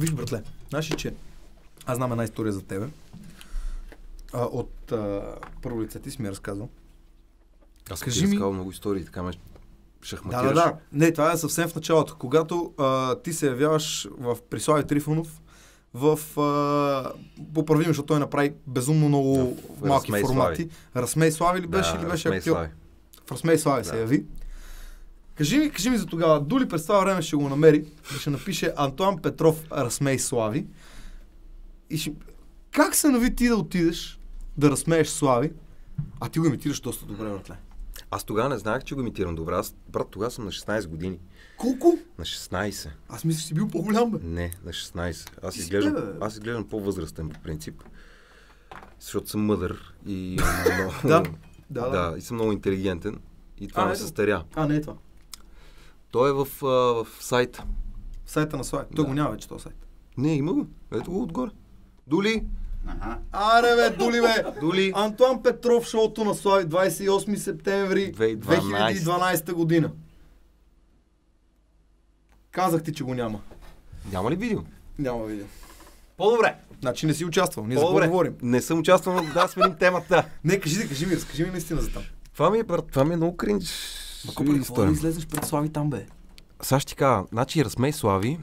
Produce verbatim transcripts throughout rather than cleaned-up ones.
Виж, братле, знаеш ли, че аз знам една история за тебе. А, от а, първо лице ти си ми разказвал. Аз съм ти разказал много истории, така ме шахматираш. Да, да, да. Не, това е съвсем в началото. Когато а, ти се явяваш в при Слави Трифонов в а, поправим, защото той направи безумно много в малки Разсмей формати. Слави. Разсмей Слави ли беше Да, или беше Разсмей актьор? Слави. В Разсмей Слави Да. се яви. Кажи ми, кажи ми за тогава. Дули през това време ще го намери и ще напише Антуан Петров Разсмей Слави. И ще... Как се нави ти да отидеш да разсмееш Слави, а ти го имитираш доста добре, братле? Аз тогава не знаех, че го имитирам добре. Аз, брат, тогава съм на шестнайсет години. Колко? На шестнайсет. Аз мисля, че си бил по-голям, бе. Не, на шестнайсет. Аз Ти си изглеждам, гледа, бе. аз изглеждам по-възрастен по принцип. Защото съм мъдър и много... Да, да, да. да, и съм много интелигентен. И това А, ме ето. състаря. А, не е това. Той е в, а, в сайта. В сайта на Слави. Той Да. го няма вече този сайт. Не, има го. Ето го отгоре. Дули! Ага. Аре, бе, Дули, бе! Дули! Антуан Петров, шоуто на Слави, двайсет и осми септември две хиляди и дванайсета. две хиляди и дванайсета година. Казах ти, че го няма. Няма ли видео? Няма видео. По-добре! Значи не си участвал. Ние за какво По-добре. говорим? Не съм участвал, но да сменим темата. Не, кажи, кажи ми, разкажи ми наистина за там. Това ми е, брат, това ми е много кринч. Ма какво какво да излезеш пред Слави там, бе? Сега ще ти кажа, значи Разсмей Слави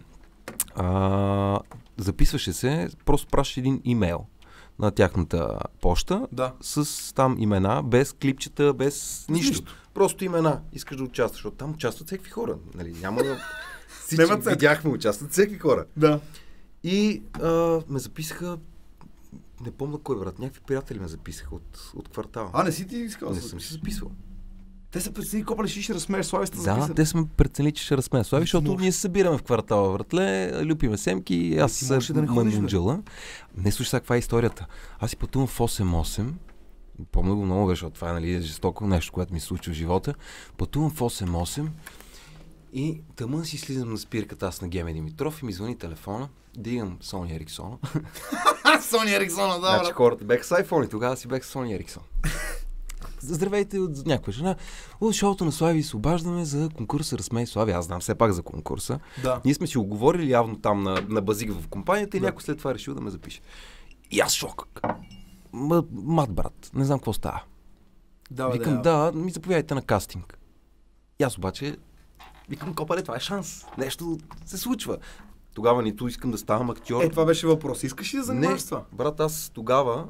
а, записваше се, просто пращаше един имейл на тяхната поща Да. с там имена, без клипчета, без нищо. нищо. Просто имена. Искаш да участваш, защото там участват всеки хора. Нали? Няма да... Всички Снемат се. видяхме, участват всеки хора. Да. И а, ме записаха, не помня кой, брат, някакви приятели ме записаха от, от квартала. А, не си ти искал? не съм си записвал. Те са прецени копали, ще ще разсмееш Слави, сте Да, записали. те сме преценили, че ще разсмея Слави, защото Може. ние се събираме в квартала, братле, люпиме семки, аз ти се можеш да не ходиш, бе. манунджала. Не слушай сега каква е историята. Аз си пътувам в осем осем, помня го много, защото това е, нали, е жестоко нещо, което ми се случва в живота. Пътувам в осем осем и тъмън си слизам на спирката аз на Геме Димитров и ми звъни телефона, дигам Сони Ериксона. Сони Ериксона, да, Значи брат. хората беха с iPhone и тогава си бех с Сони Ериксон. Здравейте от някаква жена. От шоуто на Слави се обаждаме за конкурса Разсмей Слави. Аз знам все пак за конкурса. Да. Ние сме си оговорили явно там на, на базик в компанията и Да. някой след това решил да ме запише. И аз шок. М- мат, брат. Не знам какво става. Да, бе, Викам, да. да, ми заповядайте на кастинг. И аз обаче викам, копале, това е шанс. Нещо се случва. Тогава нито искам да ставам актьор. Е, това беше въпрос. Искаш ли да занимаваш с това? Брат, аз тогава,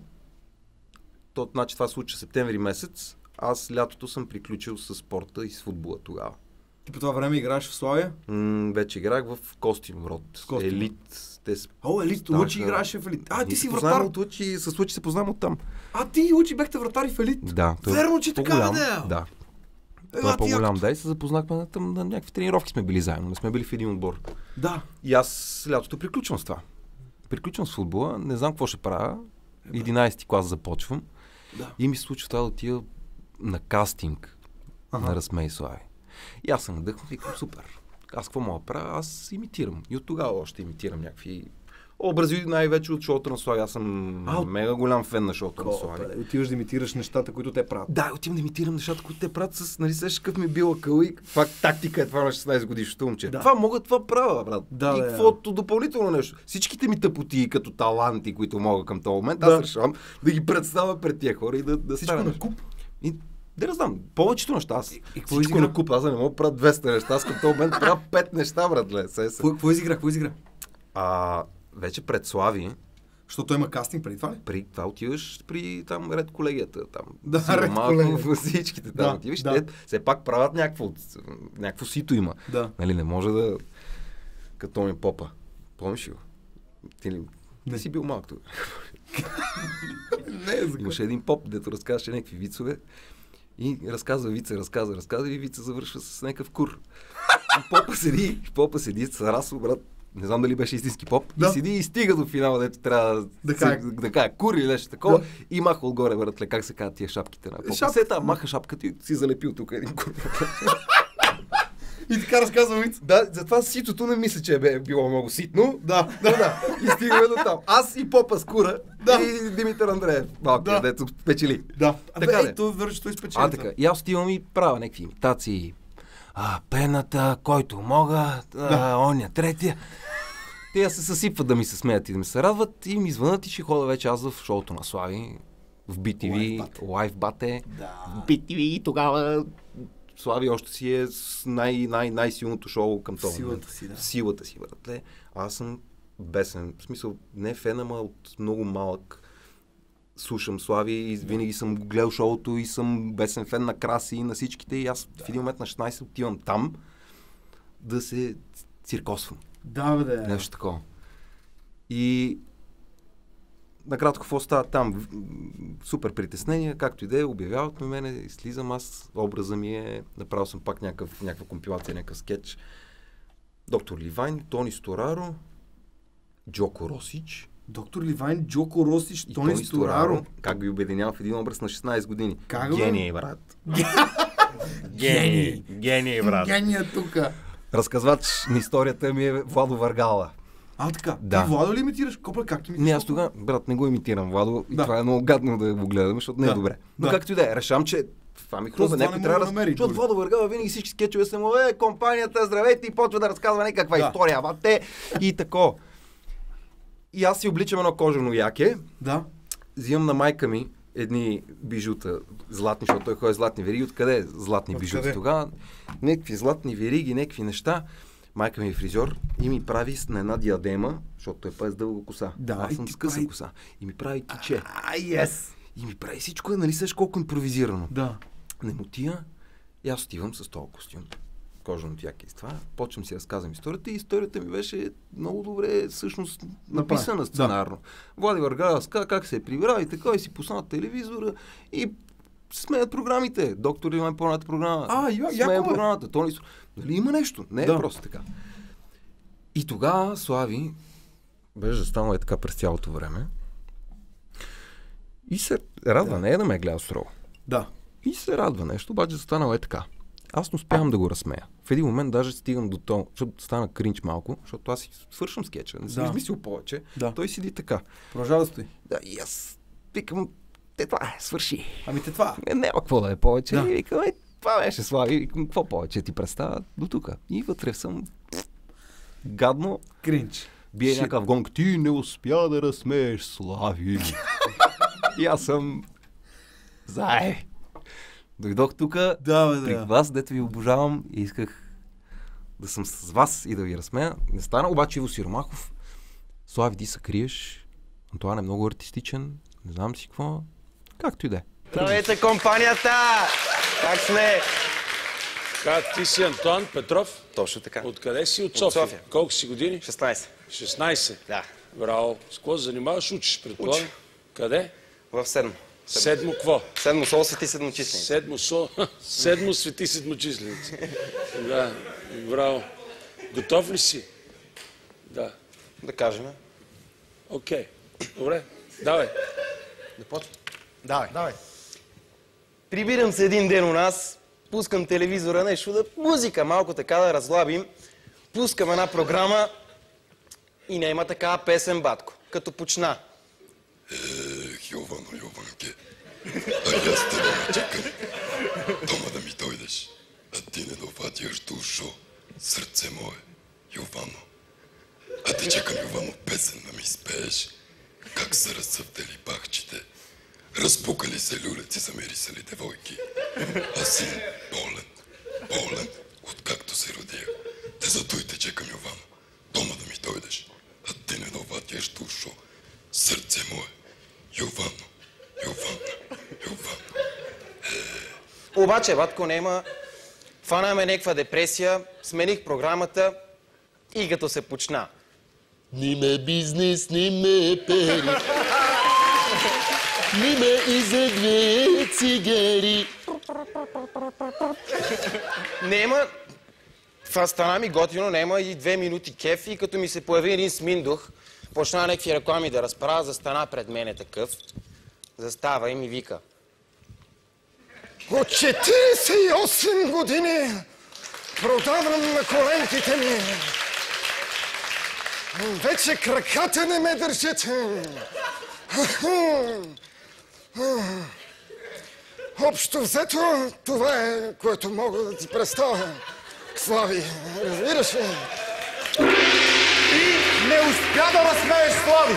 то, значи това се случи септември месец, аз лятото съм приключил с спорта и с футбола тогава. Ти по това време играеш в Славия? М- вече играх в Костин род. Костин. Елит. Те с... О, Елит, станаха- Лучи играеше в Елит. А, ти Ние си се познаваме вратар. От Лучи, с Лучи се познавам оттам. А, ти и Лучи бехте вратари в Елит. Да. той е Верно, че така, по-голям. бе, Да. Е, Той а, е ти по-голям, якото. да, и се запознахме на, там, на някакви тренировки сме били заедно, не сме били в един отбор. Да. И аз лятото приключвам с това. Приключвам с футбола, не знам какво ще правя. единайсети клас започвам. Да. И ми се случва това да отида на кастинг Ага. на Разсмей Слави. И аз съм надъхнат и викам, супер. Аз какво мога да правя? Аз имитирам. И от тогава още имитирам някакви образи, най-вече от шоуто на Слави. Аз съм А, от- мега голям фен на шоуто на Слави. Копале, отиваш да имитираш нещата, които те правят. Да, отивам да имитирам нещата, които те правят с, нали, сеш какъв ми е бил акъл и каква тактика е това на шестнайсет годишното момче. Да. Това мога, това правя, брат. Да, и бе, каквото допълнително нещо. Всичките ми тъпоти като таланти, които мога към този момент, Да. аз решавам да ги представя пред тия хора и да, да Всичко стане на нещо. куп. И да не знам, повечето неща. Аз И- и какво всичко изигра? на куп, аз да не мога да правя двеста неща, аз към този момент правя пет неща, братле. Се, се. Какво какво изигра? Какво изигра? А, вече пред Слави, Защото има кастинг преди това ли? при това отиваш при там ред колегията, там. Да, Сиро ред малко, колегията. всичките там Да, отиваш, да. те все пак правят някакво, някакво сито има. Да. Нали, не може да... Като ми попа. Помниш ли го? Ти ли... Не. Не си бил малък тук. Не, за Имаше един поп, дето разказваше някакви вицове. И разказва вица, разказва, разказва и вица завършва с някакъв кур. И попа седи, попа седи с расо, брат. Не знам дали беше истински поп. Да. И седи и стига до финала, дето трябва Да се- каже. да каже кур или нещо такова. Да. И маха отгоре, братле, как се казват тия шапките на попа. Шапка. Се там, маха шапката и си залепил тук един кур. И така разказва виц. Да, затова ситото не мисля, че е било много ситно. Да. Да, да. И стигаме до там. Аз и попа с кура Да. и Димитър Андреев. Малкият, Да. дето печели. Да. Абе, Така де. ей, то вероятно той спечели. А, така. И аз отивам и правя някакви имитации. А, пената, който мога, а, Да. оня третия. Те я се съсипват да ми се смеят и да ми се радват и ми звънат и ще ходя вече аз в шоуто на Слави, в би ти ви, Лайв Бате. Да. В би ти ви и тогава Слави още си е с най- най- най-силното шоу към това. Силата си, да. Силата си, братле. Аз съм бесен. В смисъл, не фен, ама от много малък слушам Слави и винаги съм гледал шоуто и съм бесен фен на Краси и на всичките и аз да. В един момент на шестнайсет отивам там да се циркосвам. Да, бе, да. Нещо такова. И накратко, какво става там? Супер притеснение, както и да е, обявяват ме мене, слизам аз, образа ми е, направил съм пак някакъв, някаква компилация, някакъв скетч. Доктор Ливайн, Тони Стораро, Джоко Росич. Доктор Ливайн, Джоко Росич, и Тони Стораро. Как ги обединява в един образ на шестнайсет години. Как, Гений, брат. Гений. Гений, брат. Гения тука. Разказвач на историята ми е Владо Варгала. А, така. Да. Ти Владо ли имитираш? Копа, как имитираш? Не, аз тогава, брат, не го имитирам, Владо, и Да. това е много гадно да го гледам, защото не е Да. добре. Но Да. както и да е, решам, че това ми хрумва, това някой не трябва мога да да намери, защото дори. Владо Варгала винаги всички скетчове са му, е, компанията, здравейте, и почва да разказва някаква Да. история, ама те и тако. И аз си обличам едно кожено яке, Да. взимам на майка ми едни бижута, златни, защото той ходи златни вериги. Откъде е златни Откъде? бижута тогава? Някакви златни вериги, някакви неща. Майка ми е фризьор и ми прави с- на една диадема, защото той пае с дълга коса. Да, аз и съм ти с къса прави- коса. И ми прави киче. А, yes. И ми прави всичко, нали сеш колко импровизирано. Да. Не му тия. И аз отивам с този костюм. Кожаното яке и с това. Почвам си разказвам историята и историята ми беше много добре всъщност написана сценарно. Да. Влади Варгала разказа как се е прибрал и така и си пусна телевизора и сменят програмите. Доктор Иван по-ната програма. А, я- сменят яко е. програмата. Тони... Нали има нещо? Не е Да. просто така. И тогава Слави беше застанал е така през цялото време и се радва, Да. не е да ме е гледал строго. Да. И се радва нещо, обаче застанало е така. Аз не успявам да го разсмея. В един момент даже стигам до то, защото стана кринч малко, защото аз си свършвам скетча, не съм Да. измислил повече. Да. Той седи така. Продължава да стои. Да, и аз викам, те това е, свърши. Ами те това. Не, няма какво да е повече. Да. И викам, е, това беше Слави. И викам, какво повече ти представя до тук. И вътре съм гадно. Кринч. Бие Shit. някакъв гонг. Ти не успя да разсмееш Слави. И аз съм зае. Дойдох тук Да, бе, при да. вас, дето ви обожавам и исках да съм с вас и да ви разсмея. Не стана, обаче Иво Сиромахов, Слави, ти се криеш, Антоан е много артистичен, не знам си какво, както и да е. Здравейте, компанията! Как сме? Как ти си Антоан Петров? Точно така. Откъде си? От От София. София. Колко си години? шестнайсет. шестнайсет. Да. Браво. С какво се занимаваш? Учиш, предполагам. Уча. Къде? В седмо. Седмо какво? Седмо соло свети седмочислени. Седмо со... Седмо свети седмочисленици. Да. Браво. Готов ли си? Да. Да кажем. Окей. Добре. Давай. Да почвам. Давай. Давай. Прибирам се един ден у нас, пускам телевизора, нещо да... Музика малко така да разлабим. Пускам една програма и няма такава песен, батко. Като почна. Ех, Йовано, Йованке, а и аз тебе ме чакам. Дома да ми дойдеш, а ти не довадяш душо, сърце мое, Йовано. А те чакам, Йовано, песен да ми изпееш. Как са разцъфтели бахчите, разпукали се люлеци, замирисали девойки. Аз съм болен, болен, откакто се родия. Те зато и те чакам, Йовано, дома да ми дойдеш, а ти не довадяш душо, сърце мое, Йовано, Йовано, Йовано. Обаче, батко, нема. Фана ме някаква депресия, смених програмата и като се почна. Ни ме бизнес, ни ме пери, ни ме и за две цигари. Нема, това стана ми готино, нема и две минути кеф и като ми се появи един сминдух, почна някакви реклами да разправя, застана пред мене такъв, застава и ми вика. От четирийсет и осем години продавам на коленките ми. Вече краката не ме държат. Общо взето, това е, което мога да ти представя. Слави, разбираш ли? И Не успя да разсмееш Слави!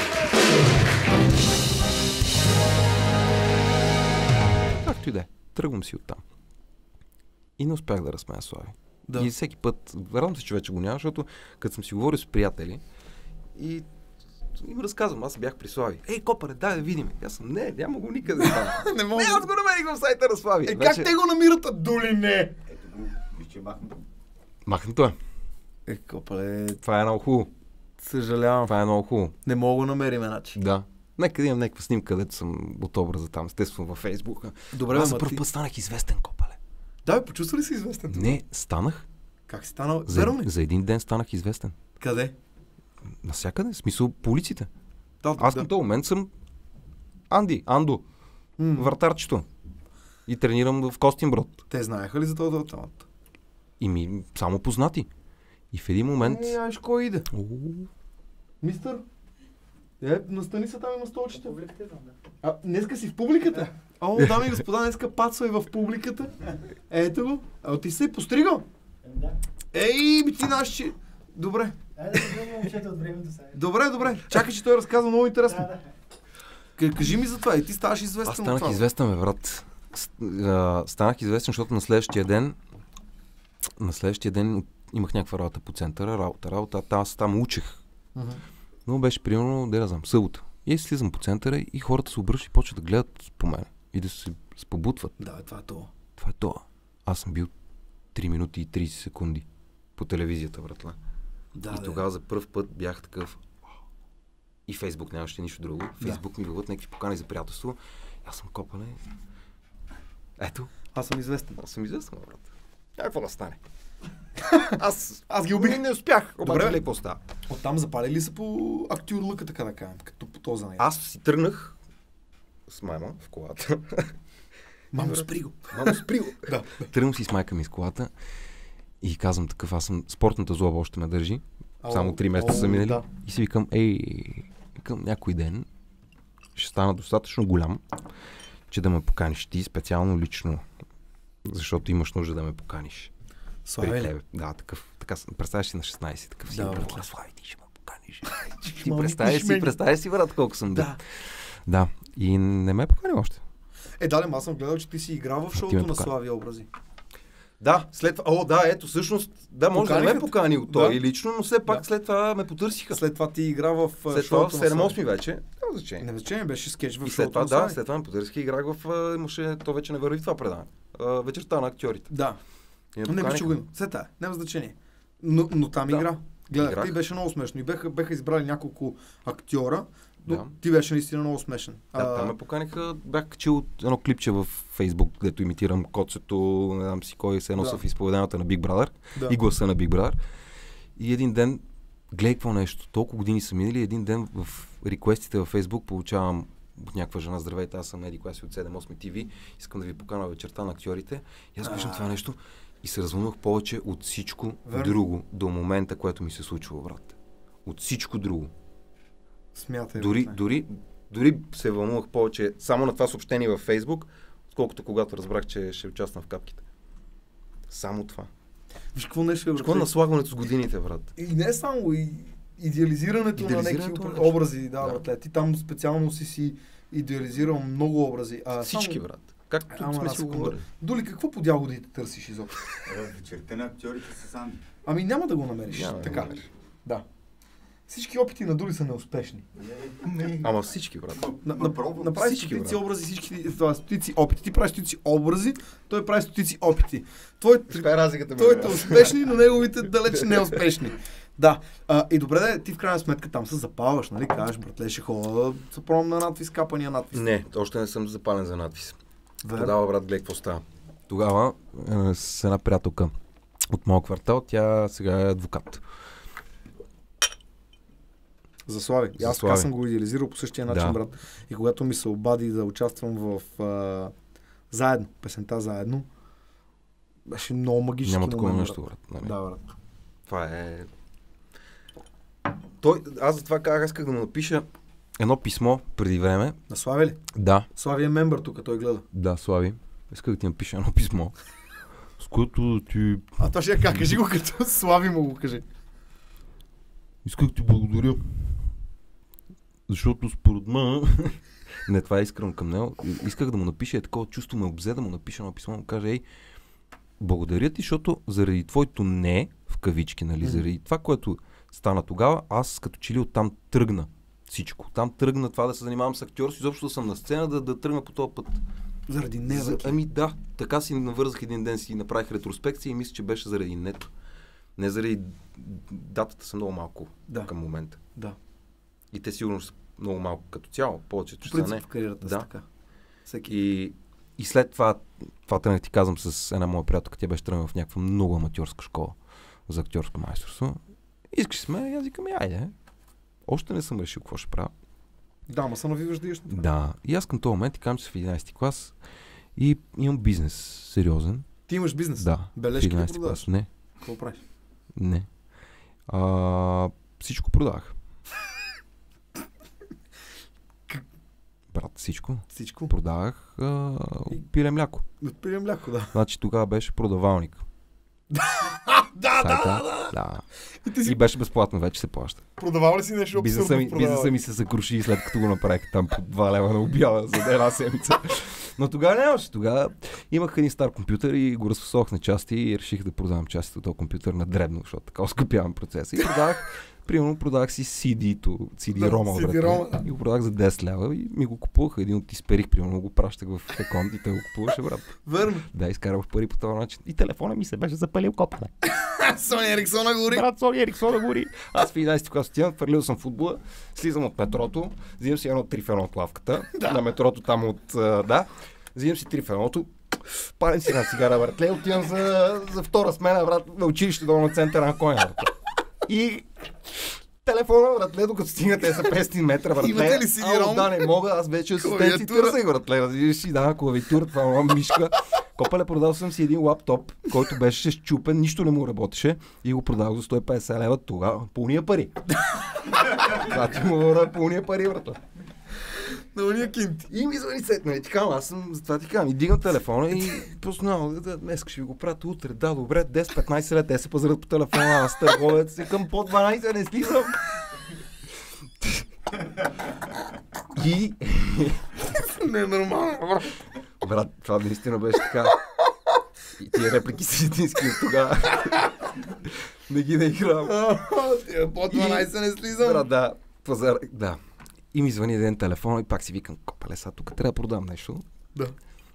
Както и да е. Тръгвам си оттам. И не успях да разсмея Слави. Да. И всеки път, вероятно се, че вече го няма, защото като съм си говорил с приятели и им разказвам, аз бях при Слави. Ей, копаре, дай да видим. Аз съм, не, няма го никъде. Не мога. Не, аз го намерих в сайта на Слави. Е, как те го намират, а дули не? Махнато е. Е, копале, Това е много хубаво. съжалявам. Това е много хубаво. Не мога го намерим, иначе. Да. Нека да имам някаква снимка, където съм от образа там, естествено във Фейсбука. Добре, аз за ама първ ти- път станах известен, копале. Да, бе, почувства ли си известен? Не, станах. Как си станал? За, Верно ли? за един ден станах известен. Къде? Насякъде, в смисъл по улиците. Да, Аз да. на този момент съм Анди, Андо, М. вратарчето. И тренирам в Костинброд. Те знаеха ли за този автомат? И ми само познати. И в един момент... Не, аж кой иде? О, Мистър? Е, настани се там има столчета. А, днеска си в публиката? О, дами и господа, днеска Пацо е в публиката. Ето го. А ти се постригал? Ей, би ти наш, че... Добре. Айде да гледам момчета от времето сега. Добре, добре. Чакай, че той разказва много интересно. К- Кажи ми за това и ти ставаш известен аз от станах това. известен, бе, брат. С- а, Станах известен, защото на следващия ден на следващия ден имах някаква работа по центъра, работа, работа, а аз там учех. Мгм. Но беше примерно, да не знам, събота. И слизам по центъра и хората се обръщат и почват да гледат по мен. И да се спобутват. Да, бе, това е това. Това е това. Аз съм бил три минути и трийсет секунди по телевизията, братла. Да, И бе. тогава за първ път бях такъв. И Фейсбук нямаше нищо друго. Фейсбук ми вълват някакви покани за приятелство. Аз съм копане. Ето, Аз съм известен. аз съм известен, брат. Няма какво да стане. Аз, Аз ги убих. не, не успях. Обаче, Добре. гледай какво става. Оттам запалили са по актюрлъка, така да кажем, като по този начин. Аз си тръгнах с майма в колата. Мамо, спри го. Мамо, спри го. Да. Тръгвам си с майка ми с колата и казвам такъв, аз съм, спортната злоба още ме държи. Само три месеца о, са минали. да. И си викам, ей, викам някой ден ще стана достатъчно голям, че да ме поканиш ти специално лично, защото имаш нужда да ме поканиш. При Слави ли? тебе. Да, такъв, така, с- представяш си на шестнайсет, такъв си, Да, брат, братле. Слави, ти ще ме поканиш. ти Малко представяш си, пишмени. представяш си, брат, колко съм. Да. Да, и не ме е поканил още. Е, да, аз съм гледал, че ти си играл в ти шоуто ме на покани. Слави образи. Да, след това, о, да, ето, всъщност, да, може да не ме е Поканиха те. поканил той Да. лично, но все пак Да. след това ме потърсиха. След това ти игра в а, След това шоуто на седем-осем Слави. вече, няма значение. Не значение, беше скетч в И след шоуто това, на да, Слави. след това ме потърсиха и играх в, а, имаше, то вече не върви това предаване. А, вечерта на актьорите. Да. И ме Не, вече поканиха. го има. След това, няма значение. Но, но там Да. игра. Гледах, Играх. и беше много смешно. И беха, беха избрали няколко актьора, но Да. ти беше наистина много смешен. Да, там ме поканиха, бях качил едно клипче в Фейсбук, където имитирам коцето, не знам си кой се носа Да. в изповеданията на Big Brother да. и гласа на Big Brother. И един ден, гледай какво нещо, толкова години са минали, един ден в реквестите във Фейсбук получавам от някаква жена, здравейте, аз съм Еди, която си от седем-осем Ти Ви, искам да ви покана вечерта на актьорите. И аз виждам А. това нещо и се развълнувах повече от всичко Верно. друго до момента, което ми се случва, брат. От всичко друго. Смятай. Дори, бе. дори, дори се вълнувах повече само на това съобщение във Фейсбук, отколкото когато разбрах, че ще участвам в капките. Само това. Виж какво нещо е. Какво е брат. наслагването с годините, брат? И не само, и идеализирането, на Идеализирането някакви на обра- нещо. образи. Да, Да. братле. Ти там специално си си идеализирал много образи. А, Всички, само... брат. Както Ама, сме аз си го какво- говорили. Доли, какво по дяволите търсиш изобщо? Вечерта на актьорите са сами. Ами няма да го намериш. Няма да така. го намериш. Да. Всички опити на Дули са неуспешни. Ама всички, брат. На, на, пробвам. направи Всички, стотици брат. образи, всички това, стотици опити. Ти правиш стотици образи, той прави стотици опити. Твоите, Каква е разликата? твоите успешни, но неговите далеч неуспешни. Да. А, и добре, да, ти в крайна сметка там се запаваш, нали? Кажеш, братле, ще ходя, се пробвам на надвис, капания надвис. Не, още не съм запален за надвис. Верно. Тогава, брат, гледай какво става. Тогава е, с една приятелка от моят квартал, тя сега е адвокат. За Слави. И За аз така Слави. съм го идеализирал по същия начин, Да. брат. И когато ми се обади да участвам в а, заедно, песента заедно, беше много магически Няма такова момент, нещо, брат. Нали? Да, брат. Това е... Той, аз затова казах, аз исках да му напиша едно писмо преди време. На Слави ли? Да, Слави е мембър тук, той гледа. да, Слави. Исках да ти напиша едно писмо, с което да ти... А това ще е как? Кажи го като Слави му го кажи. Исках да ти благодаря. Защото според мен... Не, това е искрено към него. Исках да му напиша, е такова чувство ме обзе, да му напиша едно писмо, да му кажа, ей, благодаря ти, защото заради твоето не, в кавички, нали, mm. заради това, което стана тогава, аз като че ли оттам тръгна всичко. Там тръгна това да се занимавам с актьорство, изобщо да съм на сцена, да, да тръгна по този път. Заради не, За, ами да, така си навързах един ден, си направих ретроспекция и мисля, че беше заради нето. Не заради датата са много малко да. Към момента. Да. И те сигурно са много малко като цяло, повечето ще са не. В кариерата да. Така. Всеки. И, и след това, това тръгнах ти казвам с една моя приятелка, тя беше тръгнала в някаква много аматьорска школа за актьорско майсторство. Искаш с мен, аз викам, айде. Още не съм решил какво ще правя. Да, ма се навиваш да еш. Да. И аз към този момент ти казвам, че в единайсети клас и имам бизнес сериозен. Ти имаш бизнес? Да. Бележки в единайсети клас. Не. Какво правиш? Не. А, всичко продавах. Брат, всичко. Всичко? Продавах а, пиле мляко. Пиле мляко, да. Значи тогава беше продавалник. да, да, да, да. И, ти си... и беше безплатно, вече се плаща. Продавал ли си нещо бизнеса ми, бизнеса ми се закруши след като го направих там по два лева на обява за една седмица. Но тогава нямаше. Тогава имах един стар компютър и го разфасовах на части и реших да продавам частите от този компютър на дребно, защото така оскъпявам процеса. И продавах, примерно продавах си си ди-то, си ди-рома, да, брат, да. И го продавах за десет лева и ми го купувах. Един от изперих, примерно го пращах в еконт и те го купуваше, брат. Верно. Да, изкарвах пари по този начин. И телефона ми се беше запалил копане. Сони Ериксона гори. Брат, Сони Ериксона гори. Аз в единайсети клас отивам, фърлил съм футбола, слизам от метрото, взимам си едно три в едно от лавката, да. На метрото там от, да, взимам си три в едното, палям си една цигара, братле, отивам за, за втора смена, брат, на училище долу на центъра на коня, брат. И телефона, братле, докато стигна те са петстотин метра, братле. Имате ли си ром? Да, не мога, аз вече асистенци търсех, братле, разбираш си, да, клавиатура, това е мишка. Копале, продал съм си един лаптоп, който беше счупен, нищо не му работеше и го продал за сто и петдесет лева тогава. Пълния пари. Това ти му говоря, пълния пари, брато. На уния кинти. И ми звъни сет, нали, ти казвам, аз съм, затова ти казвам, и дигам телефона и просто, да, днес ще ви го пратя утре, да, добре, десет-петнайсет лет, те се пазарят по телефона, аз търговец, и към по дванайсет не слизам. И... Не е нормално. Брат, това наистина беше така. И тия реплики са истински от тогава. Не ги не играм. По дванайсет не слизам. Брат, да, пазар, да. И ми звъни един телефон и пак си викам, копале, сега тук трябва да продам нещо. Да.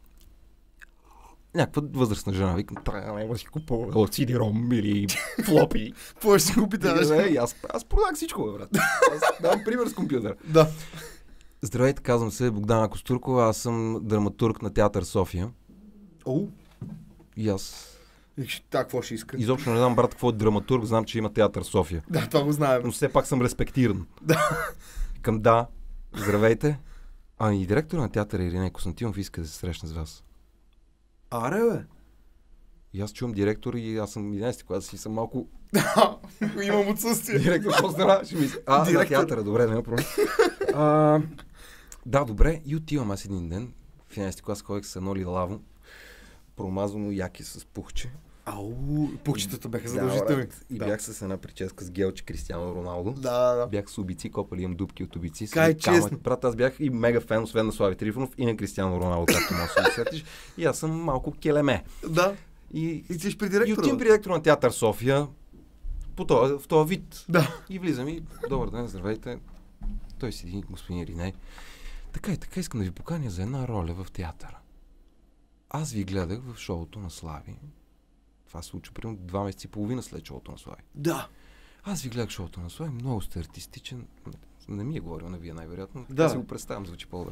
Някаква възрастна жена, викам, трябва да си купува си ди-ром или флопи. Какво ще си купите? И аз, аз продах всичко, брат. Аз давам пример с компютър. Да. Здравейте, казвам се Богдана Костуркова, аз съм драматург на Театър София. О. И аз... Так, какво ще иска? Изобщо не знам, брат, какво е драматург, знам, че има Театър София. Да, това го знаем. Но все пак съм респектиран. Да. Към да, здравейте. А и директор на театъра Ирина Константинов иска да се срещне с вас. Аре, бе. И аз чувам директор и аз съм единайсети клас и съм малко... Да, имам отсъствие. Директор, по-здраве, ще ми... А, директор. На театъра, добре, няма проблем. А, да, добре, и отивам аз един ден. В единайсети клас ходех с едно лилаво, промазано яки с пухче. Ау, пухчетата бяха задължителни. Да, и да. Бях с една прическа с гелче Кристиано Роналдо. Да, да. Бях с обици, копали имам дупки от обици. Кай, честно. Брат, аз бях и мега фен, освен на Слави Трифонов и на Кристиано Роналдо, както може да се сетиш. И аз съм малко келеме. Да. И, и ти при директора. И отивам при директора на Театър София по това, в този вид. Да. И влизам и добър ден, здравейте. Той седи, господин Ириней. Така и така искам да ви поканя за една роля в театъра. Аз ви гледах в шоуто на Слави. Това се случи примерно два месеца и половина след шоуто на Слави. Да. Аз ви гледах шоуто на Слави, много сте артистичен. Не ми е говорил на вие най-вероятно. Да. Аз си го представям, звучи по-добре.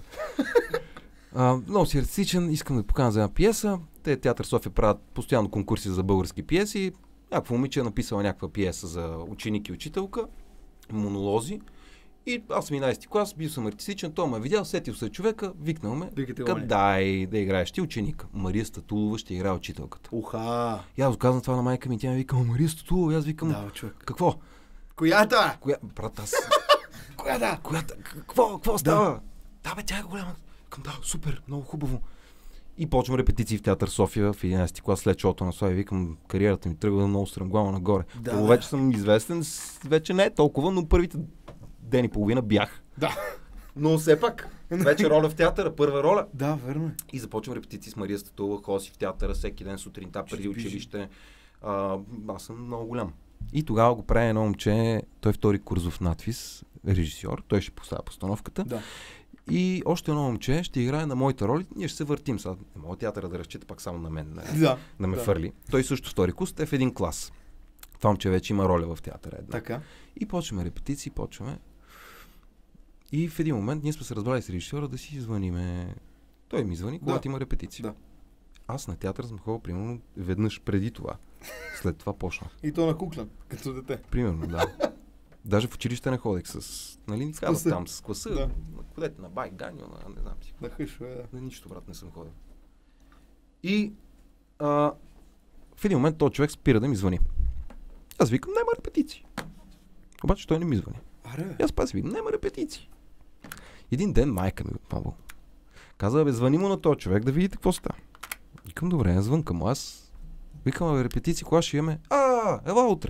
а, много си артистичен, искам да ви поканя за една пиеса. Те Театър София правят постоянно конкурси за български пиеси. Някаква момиче е написала някаква пиеса за ученик и учителка. Монолози. И аз съм единайсети клас, бил съм артистичен, той ме е видял, сетил се човека, викнал ме, дай да играеш ти ученика. Мария Статулова ще играе учителката. Уха! И аз казвам това на майка ми, тя ми вика, Мария Статулова, и аз викам, да, човек. Какво? Коята? Коя? Брат, аз... Коята? Коята? Какво? Какво става? Да, да бе, тя е голяма. Към да, супер, много хубаво. И почвам репетиции в театър София в единайсети клас след шоуто на Слави. Викам, кариерата ми тръгва много стремглава нагоре. Да, Първо да. вече съм известен, с- вече не е толкова, но първите ден и половина бях. Да. Но все пак, вече роля в театъра, първа роля. Да, верно е. И започвам репетиции с Мария Статулова, ходя си в театъра всеки ден сутринта преди пише. училище. А, аз съм много голям. И тогава го прави едно момче, той е втори курсов надвис, режисьор, той ще поставя постановката. Да. И още едно момче ще играе на моите роли, ние ще се въртим сега. Не мога театъра да разчита пак само на мен, не, Да. да ме да. фърли. Той също втори курс, те в един клас. Това момче вече има роля в театъра една. Така. И почваме репетиции, почваме. И в един момент ние сме се разбрали с режисьора да си звъниме. Той ми звъни, когато Да. има репетиции. Да. Аз на театър съм ходил примерно веднъж преди това. След това почнах. И то на куклен, като дете. Примерно, да. Даже в училище не ходех с... Нали ни казват класа. там с класа, Да. на кодете, на бай, ганьо, на не знам си. Да хъшва, да. На нищо, брат, не съм ходил. И а, в един момент този човек спира да ми звъни. Аз викам, няма репетиции. Обаче той не ми звъни. Аре, бе. И аз пак си викам, няма репетиции. Един ден майка ми отново каза, бе, звъни му на този човек да видите какво става. Викам, добре, я звънка му. Аз викам, бе, репетиции, кога ще имаме? А, ела утре.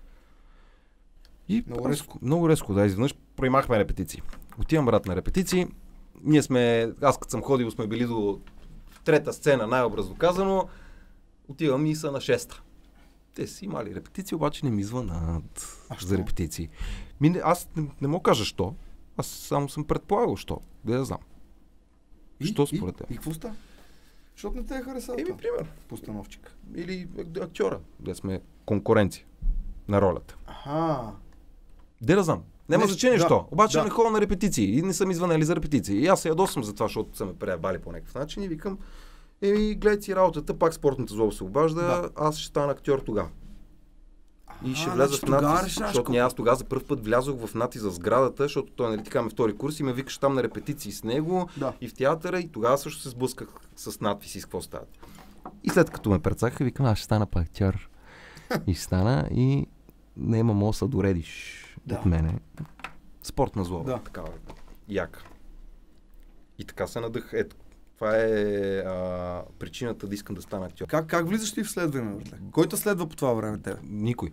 И Много аз- резко. Много резко, да, изведнъж проимахме репетиции. Отивам брат на репетиции. Ние сме, аз като съм ходил, сме били до трета сцена, най-образно казано. Отивам и са на шеста. Те си имали репетиции, обаче не ми звънат А, за що? репетиции. Ми, не, аз не, не мога кажа що. Аз само съм предполагал що. Да я знам. И- Що и- според теб? И какво става? Защото не те е харесал Еми, това. пример. Постановчик. Или актьора. Да сме конкуренция на ролята. Аха. Де да знам. Няма Нещо- значение да, що. Обаче да. не ходя на репетиции и не са ми звънели за репетиции. И аз се ядосвам за това, защото са ме преябали по някакъв начин и викам, еми, гледай си работата, пак спортната злоба се обажда, Да. аз ще стана актьор тогава. И ще А, вляза значи в тогава надпис, решаваш защото колко- не, аз тогава за първ път влязох в надпис в сградата, защото той нали така ме втори курс и ме викаш там на репетиции с него Да. и в театъра и тогава също се сблъсках с надписи с какво става. И след като ме прецаха, викам, аз ще стана пак актьор. И стана и няма мога да се доредиш Да. от мене. Спортна злоба, Да. такава яка. И така се надъх. Ето, това е а, причината да искам да стана актьор. Как, как влизаш ти в следване, братле? Кой те следва по това време тебе? Никой.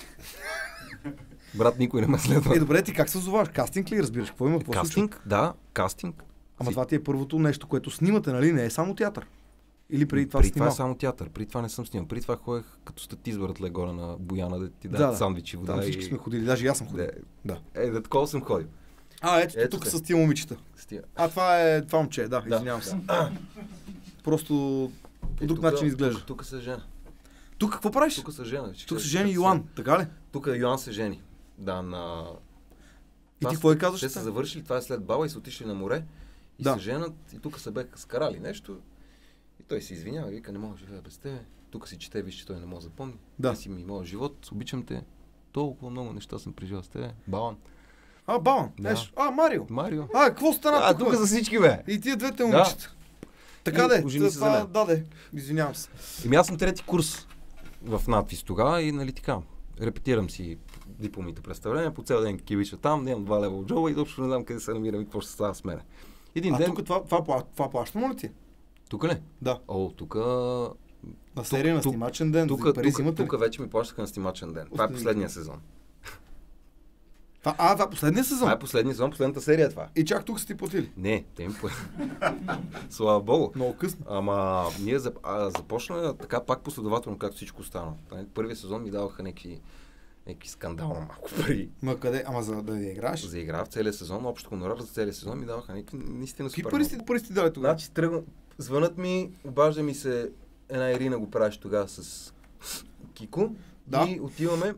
Брат, никой не ме следва. Е, добре, ти как се озоваш? Кастинг ли разбираш? Какво има? Какво се случва? Кастинг, да, кастинг. Ама Си- това ти е първото нещо, което снимате, нали? Не е само театър. Или преди това При си това е снимал? само театър, при това не съм снимал. При това ходех като статист братле горе на Бояна да ти Да, дадат да. сандвичи, вода Там и... всички сме ходили, даже и аз съм ходил. Да. Да. Е, да такова съм ходил. А, ето, Ето тук те. с тия момичета. С тия. А, това е това момче, да, Да. извинявам се. Просто по Е, друг тука- начин изглежда. Тук, тук се жена. Тук какво правиш? Тук се жена. Тук се жени Йоан, така ли? Тук Йоан се жени. Да, на... И Това ти с- какво й казваш? Те са завършили, това е след баба и са отишли на море. И Да. се женат и тук се беха скарали нещо. И той се извинява и вика, не мога да живея без тебе. Тук си чете, виж, че той не може да запомни. Да. Ти си ми моят живот, обичам те. Толкова много неща съм преживял с тебе. Балан. А, Балан, Да. еш, а, Марио. Марио. А, какво стана А, тук? тук за всички, бе. И тия двете момичета. Така И де, ожени се за това, мен. да, де, извинявам се. Еми аз съм трети курс в надпис тогава и нали така. Репетирам си дипломните представления, по цял ден кивича там, нямам два лева от джоба и изобщо не знам къде се намирам и какво ще става с мене. Един А ден... тук това, това, пла- това плащано ли ти? Тук ли? Да. О, тук... На серия, на тук- снимачен ден, Тук, пари тук, взимате ли? тук вече ми плащаха на снимачен ден. Това е Остани- последния сезон. Това, а, това е последния сезон. Това е последния сезон, последната серия е това. И чак тук са ти платили. Не, те ми по... Слава Богу. Много късно. Ама ние зап... а, започна така пак последователно, както всичко останало. Първия сезон ми даваха някакви, някакви скандални малко пари. Ма къде? Ама за да я играеш? За игра в целия сезон, общо хонорар за целия сезон ми даваха някакви наистина Какви супер пари много. сте, пари сте дали тогава? Значи тръгвам, звънат ми, обажда ми се една Ирина го правиш тогава с Кико. Да. И отиваме.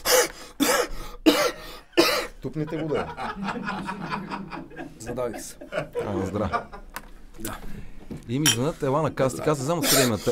Тупнете го, бе. Задавих се. А, на здраве. Да. И ми звънат, ела на кастинг. Аз не знам откъде имате.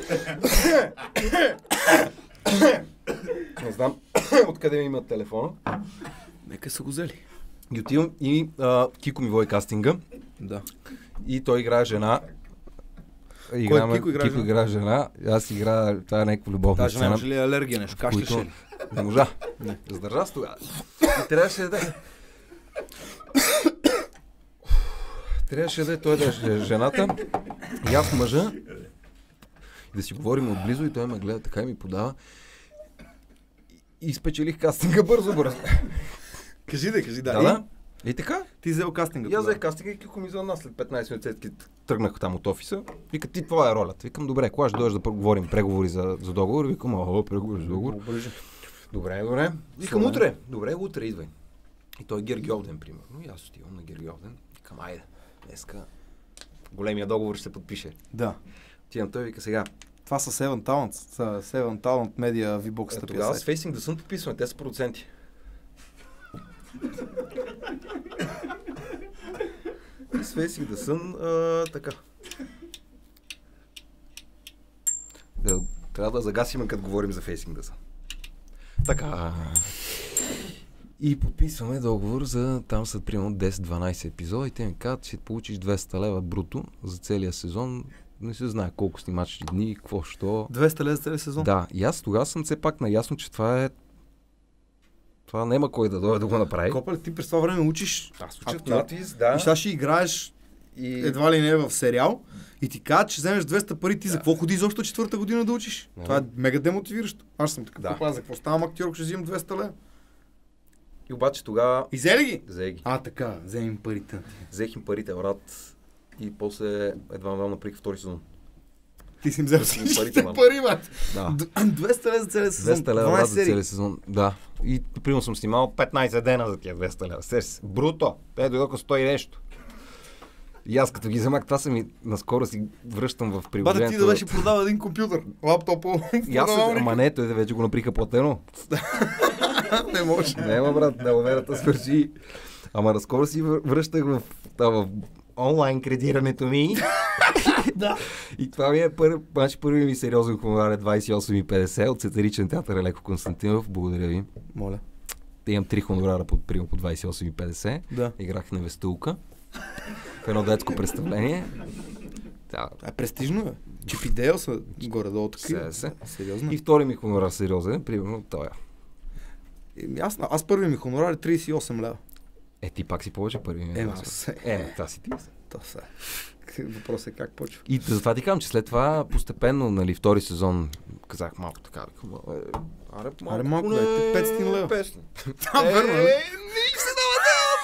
Не знам откъде ми имат телефона. Нека са го взели. И отивам и а, Кико ми води кастинга. Да. И той играе жена. Играме, Кико играе Кико жена? играе жена. Аз играя, това е някаква любовна Даже сцена. нямаше ли алергия нещо? Кашляше които ли? не можа. Задържа се тогава. И трябваше да... Трябваше да е той да е жената и аз мъжа и да си говорим отблизо и той ме гледа така и ми подава и спечелих кастинга бързо, бързо. Кажи да, кажи да. Да, И, да. И така. ти взел кастинга. И аз тогава. взех кастинга и кико ми за нас след петнайсет минути тръгнах там от офиса. Вика, ти това е ролята. Викам, добре, кога ще дойдеш да говорим преговори за, за договор? Викам, ага, преговори за договор. Добре, добре. Викам, утре. Добре, утре идвай. И той е Гергьовден, примерно. И аз отивам на Гергьовден. Викам, айде, днеска големия договор ще се подпише. Да. Отивам, той вика сега. Това са Seven Talents. Са Seven Talent Media V-Box. Е, тогава с Facing the Sun подписваме, те са продуценти. И с Facing the Sun, а, така. Да, трябва да загасим, като говорим за Facing the Sun. Така. И подписваме договор за там са примерно десет-дванайсет епизода и те ми казват, че получиш двеста лева бруто за целия сезон. Не се знае колко снимачни дни, какво, що. двеста лева за целия сезон? Да, и аз тогава съм все пак наясно, че това е това няма кой да дойде да го направи. Копа, ти през това време учиш Аз учат актьор. надвис, да. И сега ще играеш И... едва ли не в сериал и ти казват, че вземеш двеста пари, ти за какво ходи изобщо четвърта година да учиш? Да. Това е мега демотивиращо. Аз съм така, Да. да. За какво ставам актьор, ако ще взимам двеста лева? И обаче тогава И взе ли ги? взех ги. А, така, вземем парите. Взех им парите, брат. И после едва ме направих втори сезон. Ти си им взел Взех им всичките парите, мам. пари, брат. Да. Д- двеста лева за целия сезон. двеста лева брат, дванайсет за серии. целия сезон. Да. И примерно съм снимал петнайсет дена за тия двеста лева. Сеш, бруто. Те дойдоха сто и нещо. И аз като ги вземах, това съм и наскоро си връщам в Бата, приложението. ти да беше продал един компютър. Лаптопо. И аз, ама не, той вече го наприха платено. Не може. Няма, брат, далаверата свърши. Ама наскоро си вър- връщах в, да, в онлайн кредирането ми. Да. И това ми е пър, значи първи ми сериозен хонорар е двайсет и осем и петдесет от Сатиричен театър Елеко Константинов. Благодаря ви. Моля. Те имам три хонорара по, примерно по двайсет и осем и петдесет. Да. Играх на Вестулка. В едно детско представление. Да. А престижно е. Чип и Дейл са горе-долу такива. Се, се. Сериозно. И втори ми хонорар сериозен, примерно това. Еми, аз, аз първи ми хонорар е трийсет и осем лева. Е, ти пак си повече първи ми. Ема, аз- Е, това си ти. То са. Въпросът е как почва. И затова ти казвам, че след това постепенно, нали, втори сезон казах малко така. Викам, е, аре, малко, Аре, малко, поне бе, петстотин лева. петстотин. Да, верно, Е, нали? не им се дава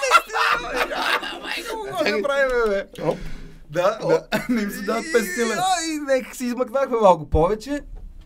да майка го правим, бе. Оп. Да, Да, не им се дават петстотин лева. И нека си измъкнахме малко повече.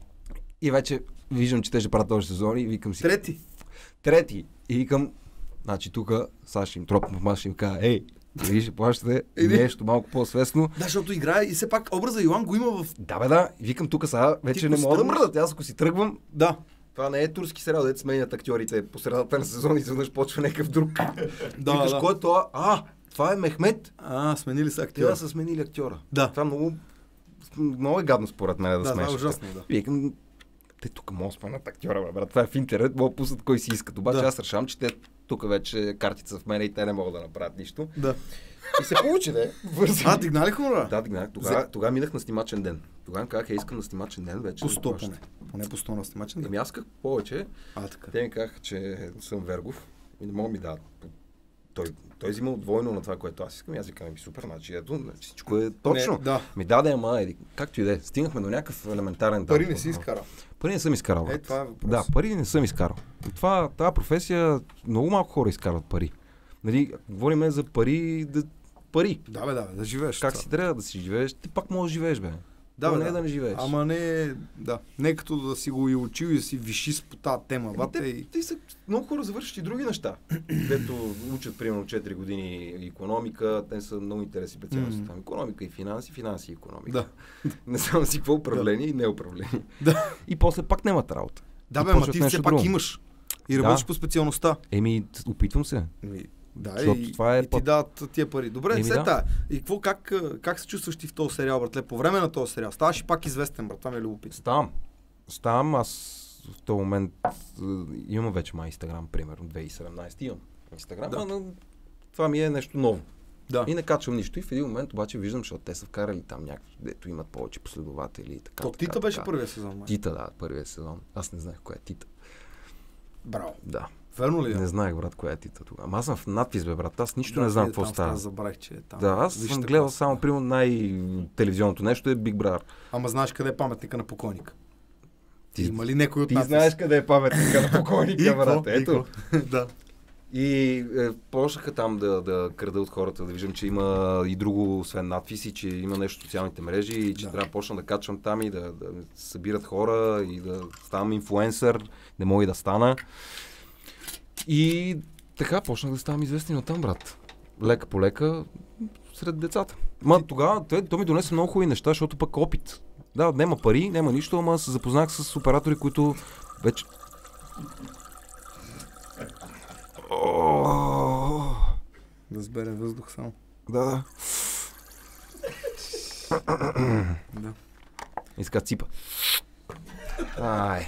И вече виждам, че те ще правят този сезон и викам си. Трети. Трети. И викам, значи тук Саши им тропна в маса и им каза, ей, вие ще плащате Иди. нещо малко по-свестно. Да, защото играе и все пак образа Йоан го има в... Да, бе, да. И викам тук сега, вече Ти не ако мога да си мръдат. Аз ако си тръгвам, Да. това не е турски сериал, дето сменят актьорите по средата на сезон и изведнъж почва някакъв друг. Да, Викаш, да. кой е това? А, това е Мехмет. А, сменили са Те актьора. да са сменили актьора. Да. Това много, много е гадно според мен да, Да, това е смешат. ужасно, да. Викам, те тук могат да сменят актьора, бе, брат. Това е в интернет, могат да пуснат кой си искат. Обаче Да. аз решавам, че те тук вече картите са в мене и те не могат да направят нищо. Да. И се получи, не? Вързи. А, дигнали хонорар? Да, дигнах. Тогава, тогава минах на снимачен ден. Тогава им казах, е, искам на снимачен ден вече. По да сто плащате. поне. Поне по сто на снимачен. Да. Еми аз исках повече. А, така. Те ми казаха, че съм Вергов и не мога ми дадат. Той, той взима двойно на това, което аз искам. И аз викам, ми супер, значи ето, значи всичко е точно. Не, да. Ми даде, ама еди, както и да е. Стигнахме до някакъв елементарен Пари етап. не си изкарал. Пари не съм изкарал. Е, брат. това е въпрос. Да, пари не съм изкарал. И това, тази професия, много малко хора изкарват пари. Нали, говорим за пари, да, пари. Да, бе, да, бе, да живееш. Как това. си трябва да си живееш, ти пак можеш да живееш, бе. Да, То бе, не е да. да не живееш. Ама не, да. Не като да си го и учил и да си виши по тази тема, Ами бате. те, И... те са, много хора завършат и други неща. Дето учат примерно четири години икономика, те са много интересни специалности. Мгм. Там икономика и финанси, финанси и икономика. Да. Не знам си какво управление и неуправление. Да. И после пак нямат работа. Да, И бе, ама почват ти нещо все пак друго. имаш. И Да. работиш по специалността. Еми, опитвам се. Еми, Да, Защото и, това е и ти път. дават тия пари. Добре, Еми, сета. да. И какво, как, как се чувстваш ти в този сериал, братле? По време на този сериал. Ставаш и пак известен, брат. Това ми е любопитно. Ставам. Ставам, аз в този момент е, имам вече май Инстаграм, примерно две хиляди и седемнадесета имам Инстаграм, Да. но това ми е нещо ново. Да. И не качвам нищо и в един момент обаче виждам, защото те са вкарали там някакви, дето имат повече последователи и така. То така, Тита беше така. първия сезон. Май. Тита, да, първия сезон. Аз не знаех кой е Тита. Браво. Да. Верно ли е? Не знаех, брат, коя е Тита тогава. Ама аз съм в надпис, бе, брат. Аз нищо Да, не знам е, какво там става. Забравих, че е там. Да, аз Вижте съм какво гледал става. само, примерно, най-телевизионното нещо е Big Brother. Ама знаеш къде е паметника на покойника? Ти, Има ли някой от ти нас? знаеш къде е паметника на покойника, брат. Ето. Да. И е, почнаха там да, да крада от хората, да виждам, че има и друго, освен надписи, че има нещо в социалните мрежи и че Да. трябва да почна да качвам там и да, да събират хора и да ставам инфлуенсър, не мога и да стана. И така почнах да ставам известен от там, брат. Лека по лека сред децата. Ма тогава той, той ми донесе много хубави неща, защото пък опит. Да, няма пари, няма нищо, ама се запознах с оператори, които вече... О, Да сберем въздух само. да, да. Да. Иска ципа. Ай.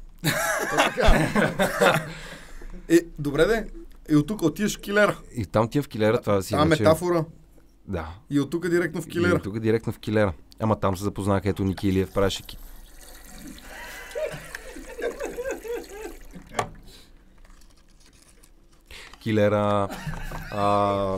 Е, добре де. И от тук отиваш в килера. И там ти е в килера, това си А, вече... метафора. Да. И от тук директно в И килера. тук директно в килера. Ама там се запознах, ето Ники Илиев правеше ки... Килера, а,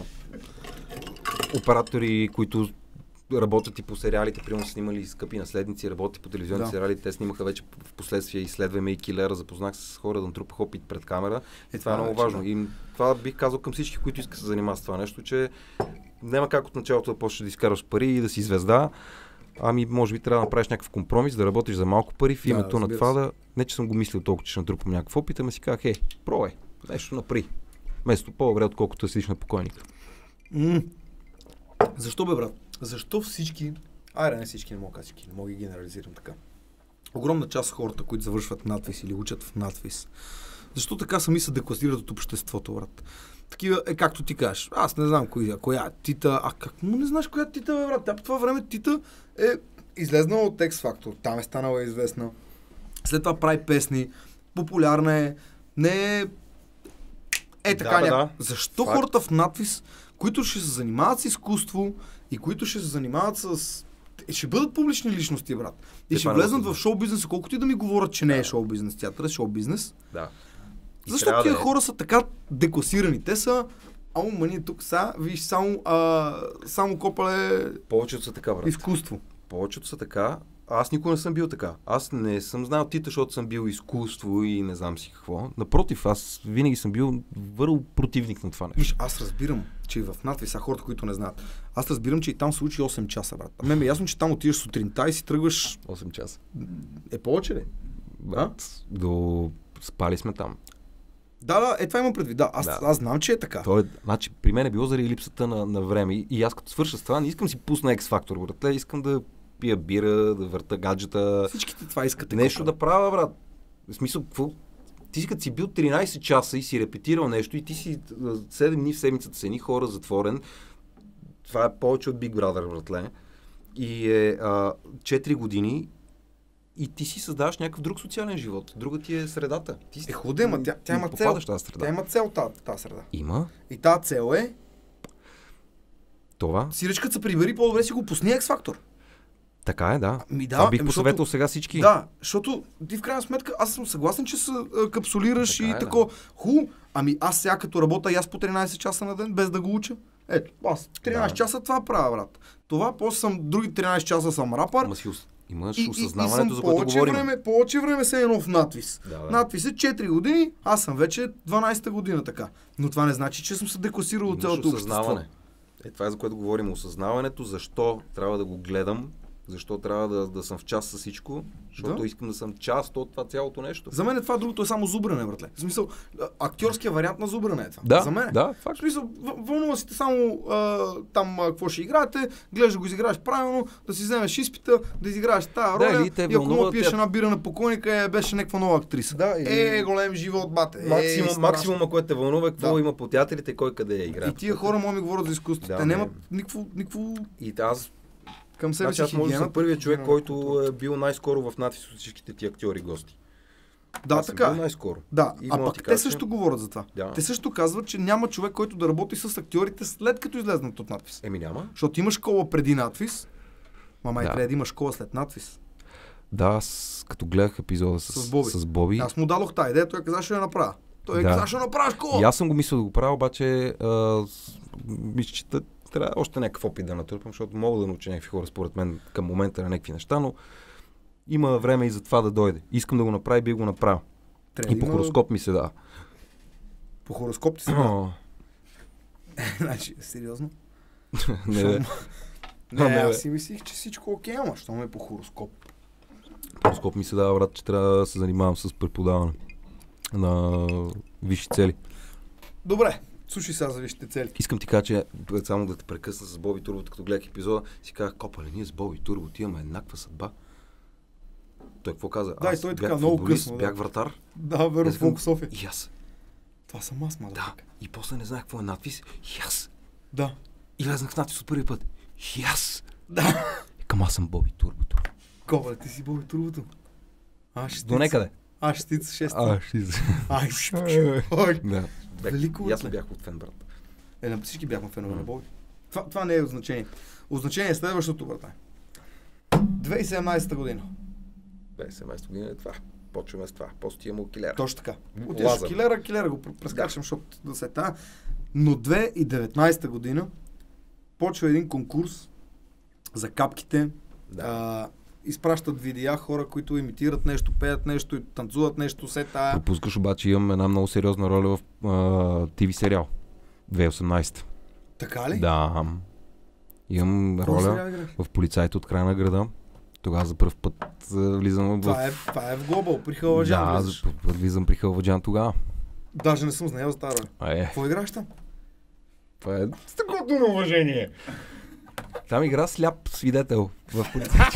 оператори, които работят и по сериалите, примерно са снимали Скъпи наследници, работят и по телевизионни Да. сериали, те снимаха вече в последствие изследваме и Килера, запознах се с хора да натрупах опит пред камера и това е много вече, важно. да. И това бих казал към всички, които искат да се занимават с това нещо, че няма как от началото да почнеш да изкарваш пари и да си звезда, ами може би трябва да направиш някакъв компромис, да работиш за малко пари в Да, името на разбира това се. да... Не, че съм го мислил толкова, че ще натрупам някакъв опит, ами си казах, е, пробвай, нещо напри. Вместо по-добре, отколкото да седиш на покойника. М. Защо бе, брат? Защо всички... Айде, не всички, не мога да кажа всички, не мога да ги генерализирам така. Огромна част от хората, които завършват надвис или учат в надвис, защо така сами се декласират от обществото, брат? Такива, е както ти кажеш, аз не знам коя, коя Тита, а как му не знаеш коя Тита, бе, брат? Тя по това време Тита е излезнала от X Factor, там е станала известна. След това прави песни, популярна е, не е... Е така, Да, бе, ня... да. Защо Факт. хората в надвис, които ще се занимават с изкуство и които ще се занимават с... Ще бъдат публични личности, брат. И Те ще това не влезнат го в шоу-бизнеса, колкото и да ми говорят, че не е шоу-бизнес, театър е шоу-бизнес. Да. И Защо трябва тия да е. хора са така декласирани? Те са... Ау, ма ние тук са, виж, само, а, само копале Повечето са така, брат. изкуство. Повечето са така. Аз никога не съм бил така. Аз не съм знал Тита, защото съм бил изкуство и не знам си какво. Напротив, аз винаги съм бил върл противник на това нещо. Виж, аз разбирам, че и в надвис, са хората, които не знаят. Аз разбирам, че и там се учи осем часа, брат. А мен ме е ясно, че там отиваш сутринта и си тръгваш... осем часа. Е повече ли? Брат, до... Спали сме там. Да, да, е това имам предвид. Да, аз, Да. аз знам, че е така. То е, значи, при мен е било заради липсата на, на време. И, и аз като свърша с това, не искам си пусна X-Factor, брат. Искам да пия бира, да върта гаджета. Всичките това искате. Нещо да правя, брат. В смисъл, какво? Ти си като си бил тринайсет часа и си репетирал нещо и ти си а, седем дни в седмицата с едни хора затворен. Това е повече от Big Brother, братле. И е а, четири години и ти си създаваш някакъв друг социален живот. Друга ти е средата. Ти си... Е хубаво, ама тя, тя не има цел. попадаш в тази среда. Тя има цел тази, тази среда. Има И тази цел е, това. сиречката се прибери, по-добре си го пусни X-Factor. Така е, да. Ми да, Това бих еми, посъветвал защото- сега всички. Да, защото ти в крайна сметка, аз съм съгласен, че се а, капсулираш Така и е, да. тако. Ху, ами аз сега като работя и аз по тринайсет часа на ден, без да го уча. Ето, аз тринайсет Да. часа това правя, брат. Това, после съм други тринайсет часа съм рапър. Ама си ус- имаш И, и, и осъзнаването, съм за което повече говорим. време, повече време се едно в надвис. Да, да. Надвис е четири години, аз съм вече дванайсета година така. Но това не значи, че съм се декласирал от Имаш цялото общество. осъзнаване. Е, това е за което говорим. Осъзнаването, защо трябва да го гледам, защо трябва да, да съм в част с всичко, защото Да. искам да съм част от това цялото нещо. За мен това другото е само зубране, братле. В смисъл, а, актьорския вариант на зубране е това. Да, За мен. да, В факт. смисъл, в- вълнува си те само а, там а, какво ще играете, гледаш да го изиграеш правилно, да си вземеш изпита, да изиграеш тази Да, роля или те и ако вълнува му пиеш те- една бира на покойника, е, беше някаква нова актриса. Да, или- Е, голем живот, бате. Е, Максимум, страшно. максимума, което те вълнува, е какво Да. има по театрите, кой къде я играе. И тия хора могат да ми говорят за изкуство. Да, Те не. нямат никакво, никакво И аз, към себе значи, си аз може да съм хигиена. първият човек, хигиена. който е бил най-скоро в надвис от всичките ти актьори и гости. Да, Аз съм така. бил най-скоро. Да, И а мога да пък ти те кажа, че- също говорят за това. Да. Те също казват, че няма човек, който да работи с актьорите след като излезнат от надвис. Еми няма. Защото има школа преди надвис, мама и Да. трябва да има школа след надвис. Да, аз като гледах епизода с, С Боби. с Боби Аз му дадох тази идея, той каза, ще я направя. Той Да. каза, ще направиш коло. И аз съм го мислил да го правя, обаче а, с- мисля, че тъ- трябва още някакъв опит да натърпам, защото мога да науча някакви хора, според мен, към момента на някакви неща, но има време и за това да дойде. Искам да го направя и би го направил. Трябва И по да- хороскоп ми се дава. По хороскоп ти се дава. Значи, сериозно? Не, бе. Не, А, не, бе. аз си мислих, че всичко окей, ама що ме е по хороскоп? Хороскоп ми се дава, брат, че трябва да се занимавам с преподаване на висши цели. Добре, слушай сега за висшите цели. Искам ти кажа, че само да те прекъсна с Боби Турбо, като гледах епизода, си казах, копале, ние с Боби Турбо ти имаме еднаква съдба. Той какво каза? Да, и аз той бях така, много футболист, късно, да. бях вратар. Да, верно, Аз викам, в София. И аз. Това съм аз, мада. Да. И после не знаех какво е надпис. И аз. Да. И влезнах в надпис от първи път. И аз. Да. Към аз съм Боби Турбото. Кобре, ти си Боби Турбото. А, ще До некъде. А, ще ти шест. А, ще се. Ай, ще. Ой. Да. Велико И аз отле. бях от фен, брат. Е, на всички бяхме фенове на Боби. Това, това не е от значение. От значение е следващото, брата. две хиляди и седемнадесета година. две хиляди и седемнадесета година е това. Почваме с това. После ти имал килер. Точно така. Отиваш Лазар. в килера, килера го прескачам, защото да се та. Но две хиляди и деветнадесета година почва един конкурс за капките. Да. А, изпращат видеа хора, които имитират нещо, пеят нещо и танцуват нещо, се та. Пропускаш, обаче имам една много сериозна роля в а, ти ви сериал. две хиляди и осемнадесета. Така ли? Да. Имам Кой роля сериал играш? в полицайите от края на града. Тогава за първ път а, влизам в... Това е, това е в Глобал, при Халваджан. Да, влизаш. за първ път влизам при Халваджан тогава. Даже не съм знаел за тази роля. А, е, Какво играш там? това е страхотно на уважение. Там игра сляп свидетел в полицайите.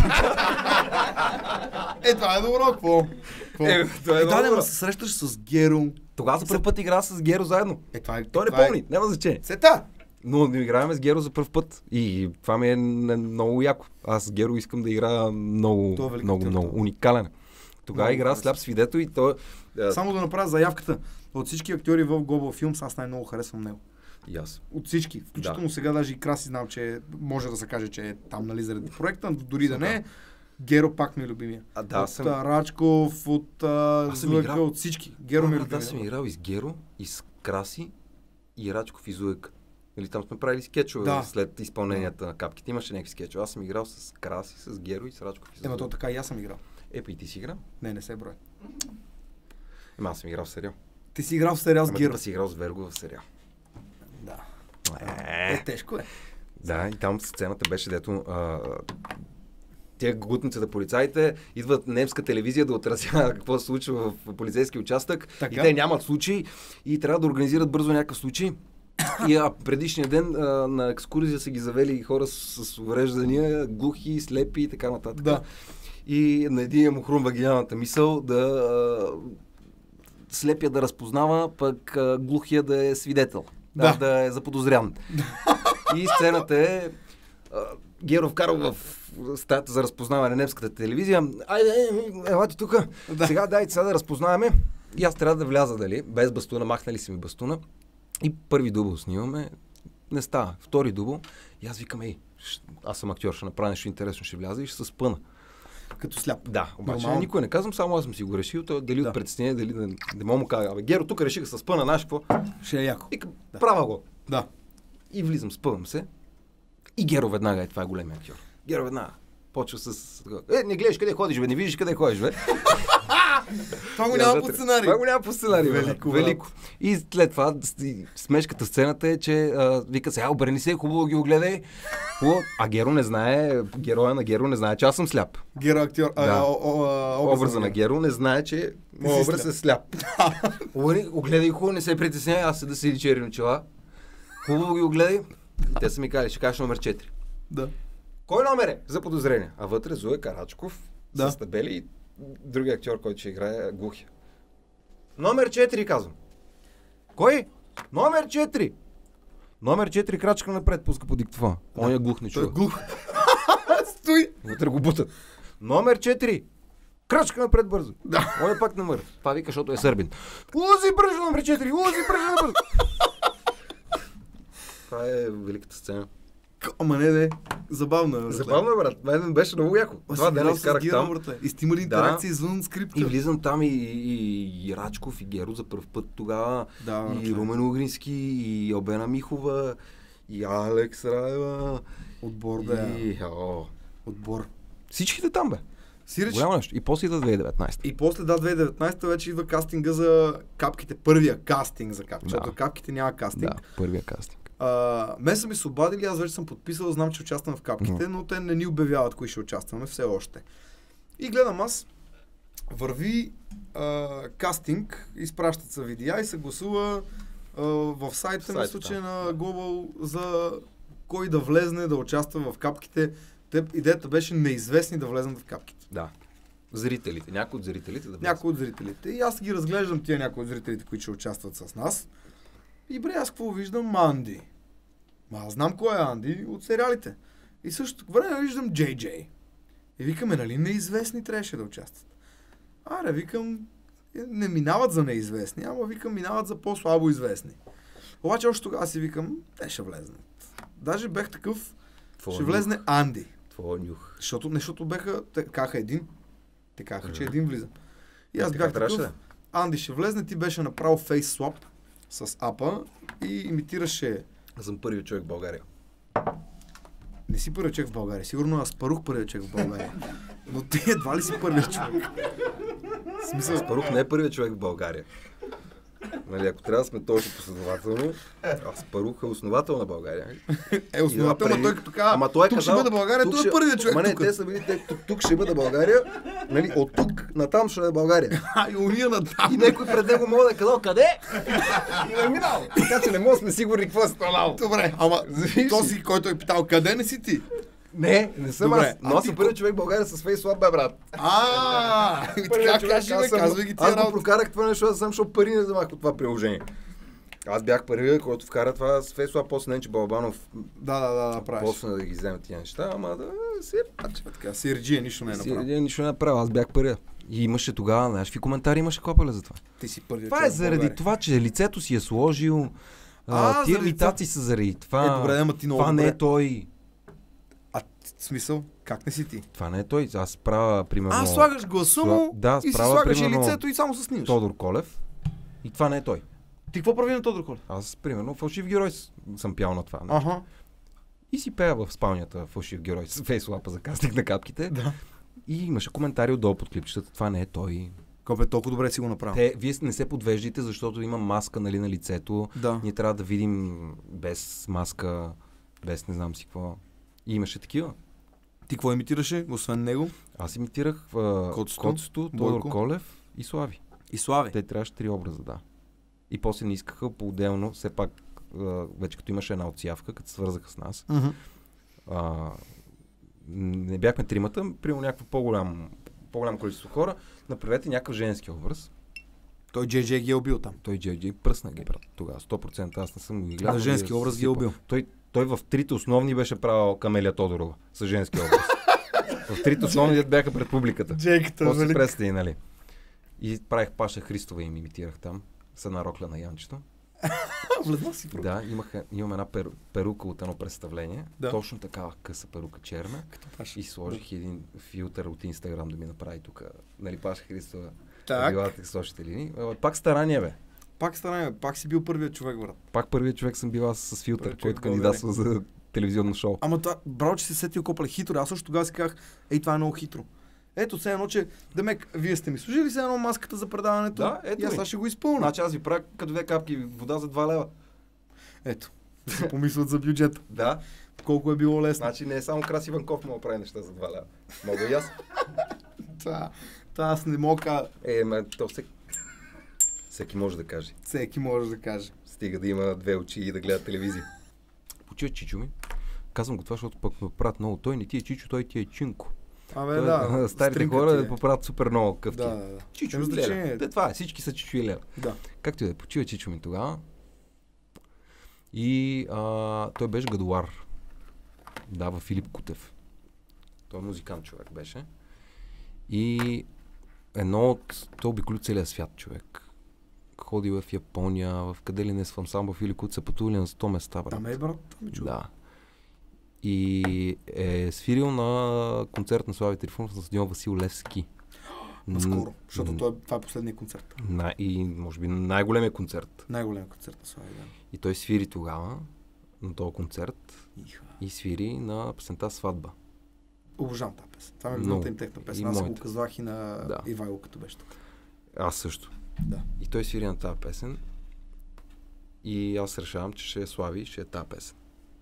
Е, това е добро, какво? Какво? Е, това е Е, много да, не, добро. ма се срещаш с Геро. Тогава за първ път игра с Геро заедно. Е, това е... Той не това е- помни, няма значение. Сета! Но не играем с Геро за първ път. И това ми е н- много яко. Аз с Геро искам да играя много, Това е велик много, актьор, много това. уникален. Тогава Много игра красив. сляп свидетел и той... а, Само да направя заявката. От всички актьори в Global Films аз най-много харесвам него. И аз. От всички. Включително Да. сега даже и Краси знам, че може да се каже, че е там, нали, заради проекта, но дори да не е. Геро пак ми е любимия. А, да, от съм... а, Рачков, от а, Аз съм Зуека, играл. от всички. Геро ми е Да, любимия. да, съм играл и с Геро, и с Краси, и Рачков и Зуек. Нали, там сме правили скетчове Да. след изпълненията на капките. Имаше някакви скетчове. Аз съм играл с Краси, с Геро и с Рачков и с Ема то Зуек. така и аз съм играл. Епа и ти си играл? Не, не се броя. Ема аз съм играл в сериал. Ти си играл в сериал с Ама Геро. ти си играл с Верго в сериал. Да. Е, Е, тежко е. Да, и там сцената беше, дето а, тия гутницата полицаите идват немска телевизия да отразява какво се случва в полицейски участък Така. и те нямат случай и трябва да организират бързо някакъв случай. И а, предишния ден а, на екскурзия са ги завели хора с, с увреждания, глухи, слепи и така нататък. Да. И на един му хрумва гениалната мисъл да а, слепия да разпознава, пък а, глухия да е свидетел. Да. Да, да е заподозрян. И сцената е а, Геро вкарал в стаята за разпознаване на немската телевизия. Айде, елате тук. Да. Сега дайте сега да разпознаваме. И аз трябва да вляза, дали, без бастуна, махнали си ми бастуна. И първи дубъл снимаме. Не става. Втори дубъл. И аз викам, ей, щ- аз съм актьор, ще направя нещо интересно, ще вляза и ще се спъна. Като сляп. Да, обаче Нормално. никой не казвам, само аз съм си го решил. Той дали Да. от притеснение, дали да не мога му кажа. Абе, Геро, тук реших да се спъна, знаеш какво? Ще е яко. Викам, права го. Да. И влизам, спъвам се. И Геро веднага, е това е големия актьор. Геро веднага. Почва с... Е, не гледаш къде ходиш, бе, не виждаш къде ходиш, бе. Това го И няма аз по вътре. сценарий. Това го няма по сценарий, бе. Велико, Велико. И след това с- смешката сцената е, че а, вика се, а, обърни се, хубаво ги огледай. Хубаво. А Геро не знае, героя на Геро не знае, че аз съм сляп. Геро актьор. Да. А, о, о, а, Образа на Геро не знае, че моят си образ сляп. е сляп. Обърни, огледай хубаво, не се притесняй, аз се да седи черни очила. Хубаво ги огледай. И те са ми казали, ще кажеш номер четири. Да. Кой номер е? За подозрение. А вътре Зуе Карачков Да. с табели и другия актьор, който ще играе глухия. Номер четири, казвам. Кой? Номер четири! Номер четири, крачка напред, пуска по диктофона. Он е глух, не Той е чува. глух. Стой! Вътре го бутат. Номер четири! Крачка напред бързо. Да. Он е пак номер. Това вика, защото е сърбин. Лузи бързо номер четири! Лузи бързо бързо! Това е великата сцена. Ама не, не. забавно е. братле. Забавно е, брат. Мен беше много яко. Аз Това си ден играл с изкарах Гера, там. братле. И сте имали Да. интеракции извън скрипта. И влизам там и, и, и Рачков, и Геро за първ път тогава, Да, и братле. Румен Угрински, и Албена Михова, и Алекс Раева. Отбор, да. И, о, Отбор. всичките там, бе. Сиреч. Голямо нещо. И после идва две хиляди и деветнадесета. И после, да, две хиляди и деветнадесета вече идва кастинга за капките. Първия кастинг за капките. Да. Защото капките няма кастинг. Да, първия кастинг. А, мен са ми се обадили, аз вече съм подписал, знам, че участвам в капките, но те не ни обявяват кои ще участваме все още. И гледам аз, върви а, кастинг, изпращат се видеа и се гласува а, в сайта, сайта, мисля, че да. на Global за кой да влезне, да участва в капките. Те, идеята беше неизвестни да влезнат в капките. Да. Зрителите. Някои от зрителите да Някои от зрителите. И аз ги разглеждам тия някои от зрителите, които ще участват с нас. И бре, аз какво виждам? Анди. Ма аз знам кой е Анди от сериалите. И същото време виждам Джей Джей. И викаме, нали неизвестни трябваше да участват. Аре, викам, не минават за неизвестни, ама викам, минават за по-слабо известни. Обаче още тогава си викам, те ще влезнат. Даже бех такъв, Твоя ще нюх. влезне Анди. Твоя нюх. Защото нещото беха, те каха един. Те каха, че един влиза. И аз Така бях трябваше такъв, Анди ще влезне, ти беше направил фейс swap с апа и имитираше... Аз съм първият човек в България. Не си първият човек в България, сигурно аз Парух първият човек в България. Но ти едва ли си първият човек? В смисъл, Спарух не е първият човек в България. Нали, ако трябва да сме точно последователно, аз Спарух е основател на България. е основател, И да, но той като каза, Ама той е тук ще казал, бъде България, тук той ще- е първият човек Ма не, тук. те са били, те, тук, тук ще бъде България, нали, от тук натам ще е България. А, и уния на там. И някой пред него може да е казал къде? И не е минал. Така че не може да сме сигурни какво е станало. Добре, ама Зависи. този, който е питал, къде не си ти? Не, не съм Добре, аз. а Но аз ти съм ко- първият човек в България с фейслап, бе, брат. А, така Първият човек, кажи, бе, аз съм- казвай ги Аз тия го работи. прокарах това нещо, аз съм, защото пари не вземах от това приложение. Аз бях първият, който вкара това с фейслап, после Ненче Балабанов, Да, да, да, да, правиш. после да ги вземе тия неща, ама да си паче. Така, Сирджия нищо не е Си, направил. един нищо не направил, аз бях първият. И имаше тогава, знаеш, какви коментари имаше копале за това. Ти си първият Това е човек в заради България. това, че лицето си е сложил. А, А, тия заради имитации са заради това. Е, добре, ама ти много това не добре. е той. А, в смисъл, как не си ти? Това не е той. Аз правя, примерно, А, слагаш гласа му Да, и си справя, слагаш и примерно, лицето и само се снимаш. Тодор Колев. И това не е той. Ти какво прави на Тодор Колев? Аз, примерно, фалшив герой с- съм пял на това. нещо. Аха. И си пея в спалнята фалшив герой с фейслапа за кастинг на капките. Да. И имаше коментари отдолу под клипчетата. Това не е той. Копе, толкова добре си го направил. Те, вие не се подвеждайте, защото има маска, нали, на лицето. Да. Ние трябва да видим без маска, без не знам си какво. И имаше такива. Ти какво имитираше, освен него? Аз имитирах а, Коцето, Коцето, Тодор Бойко. Колев и Слави. И Слави. Те трябваше три образа, да. И после не искаха по-отделно, все пак а, вече като имаше една отсявка, като се свързаха с нас. Мгм. А, не бяхме тримата, примерно някакво по-голям, по-голямо количество хора, направете някакъв женски образ. Той Джей Джей ги е убил там. Той Джей Джей пръсна ги, брат, тогава. сто процента аз не съм го гледал. На женски но образ ги е убил. Той, той в трите основни беше правил Камелия Тодорова с женски образ. В трите основни дет бяха пред публиката. Джейката, После представи, нали? И правих Паша Христова и им имитирах там с една рокля на Янчето. Влезна си. Да, имах, имам една пер, перука от едно представление. Да. Точно такава къса перука черна. Като Паш. И сложих един филтър от Инстаграм да ми направи тук. Нали, Паша Христова. Так. Била с още линии. Е, Пак старание, бе. Пак стараме, пак си бил първият човек, брат. Пак първият човек съм била с филтър, Първият човек който в кандидатства за телевизионно шоу. Ама това, браво, че си сетил копале хитро. Аз също тогава си казах, ей, това е много хитро. Ето, все едно, че, демек, вие сте ми служили все едно маската за предаването. Да, ето и аз ми. сега ще го изпълня. Значи аз ви правя като две капки вода за два лева. Ето, да си помислят за бюджета. Да. Колко е било лесно. Значи не е само Краси Иванков мога да прави неща за два лева. Мога и аз. Та, та аз не мога да... Е, ме, то всеки... Всеки може да каже. Всеки може да каже. Стига да има две очи и да гледа телевизия. Почуя Чичо ми. Казвам го това, защото пък ме правят много. Той не ти е Чичо, той ти е Чинко. Абе, Той, да. старите стринка хора ти е. поправят супер много къвки. Да, да, да. Чичо Няма и значение. Леля. Те, това е. Всички са Чичо и Леля. Да. Както и да е, почива Чичо ми тогава. И а, той беше гадуар. Да, във Филип Кутев. Той е музикант човек беше. И едно от... Той обиколи целия свят човек. Ходил в Япония, в къде ли не с ансамбъл Филип Кутев, са пътували на сто места, брат. Там е, брат. Там е чудо. Да. и е свирил на концерт на Слави Трифонов на стадион Васил Левски. Наскоро, защото М- това е, това е последния концерт. На, и може би най-големия концерт. Най-голям концерт на Слави, да. И той свири тогава на този концерт Иха. и свири на песента Сватба. Обожавам тази песен. Това ми е Много. любимата им техна И песен. Аз го моята. казвах и на Да. Ивайло, като беше тук. Аз също. Да. И той свири на тази песен. И аз решавам, че ще е Слави, ще е тази песен.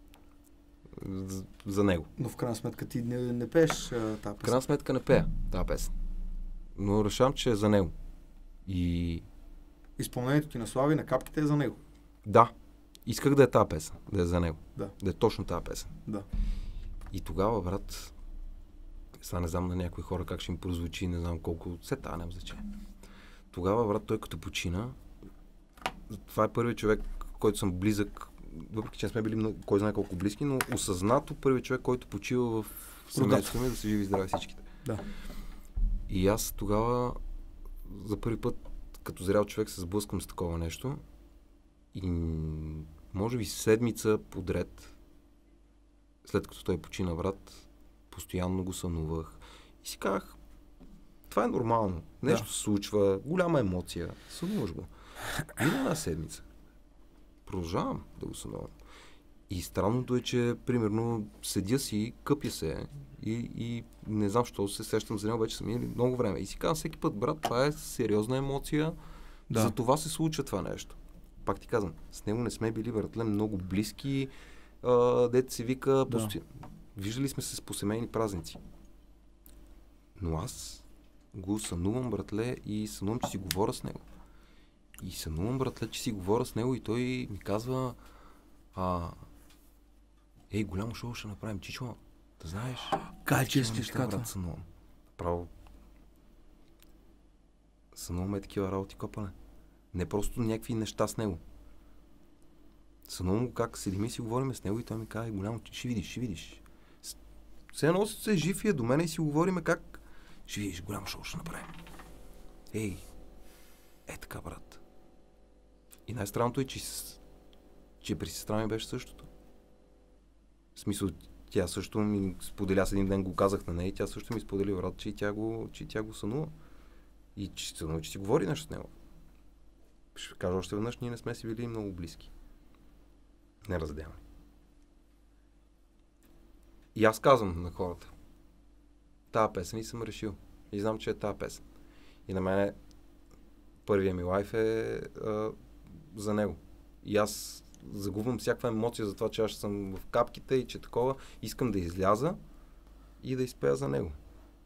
За, за него. Но в крайна сметка ти не, не пееш а, тази В песен. крайна сметка не пея тази песен. Но решавам, че е за него. И Изпълнението ти на Слави на капките е за него. да, исках да е тази песен, да е за него. Да. Да е точно тази песен. Да. И тогава, брат, сега не знам на някои хора как ще им прозвучи, не знам колко, се тая, няма значение. Тогава, брат, той като почина, това е първият човек, който съм близък, въпреки че не сме били много, кой знае колко близки, но осъзнато първият човек, който почива в семейството ми, да са живи и здрави всичките. Да. И аз тогава за първи път, като зрял човек, се сблъскам с такова нещо. И може би седмица подред, след като той почина, брат, постоянно го сънувах. И си казах, това е нормално. Нещо Да. се случва, голяма емоция. Сънуваш го. И на една седмица. Продължавам да го сънувам. И странното е, че примерно седя си, къпя се и, и не знам, защо се сещам за него, вече са минали много време. И си казвам всеки път, брат, това е сериозна емоция, Да. за това се случва това нещо. Пак ти казвам, с него не сме били, братле, много близки, а, дете се вика, Да. пости... виждали сме се по семейни празници. Но аз го сънувам, братле, и сънувам, че си говоря с него. И сънувам, братле, че си говоря с него и той ми казва, а, ей, голямо шоу ще направим, Чичо, да знаеш. Кай, че такива спиш неща, така. брат, сънувам. Право. Сънуваме такива работи, копане. Не просто някакви неща с него. Сънувам го как седим и си говорим с него и той ми казва, голямо, ще видиш, ще видиш. С- Все едно се е жив и е до мен и си говорим как ще видиш, голямо шоу ще направим. Ей, е така, брат. И най-странното е, че, с- че при сестра ми беше същото. В смисъл, тя също ми сподели, аз един ден го казах на нея и тя също ми сподели, брат, че и тя го, че и тя го сънува. И че сънува, че си говори нещо с него. Ще кажа още веднъж, ние не сме си били много близки. Неразделни. И аз казвам на хората, тая песен и съм решил. И знам, че е тая песен. И на мен първия ми лайф е а, за него. И аз загубвам всякаква емоция за това, че аз съм в капките и че такова. Искам да изляза и да изпея за него.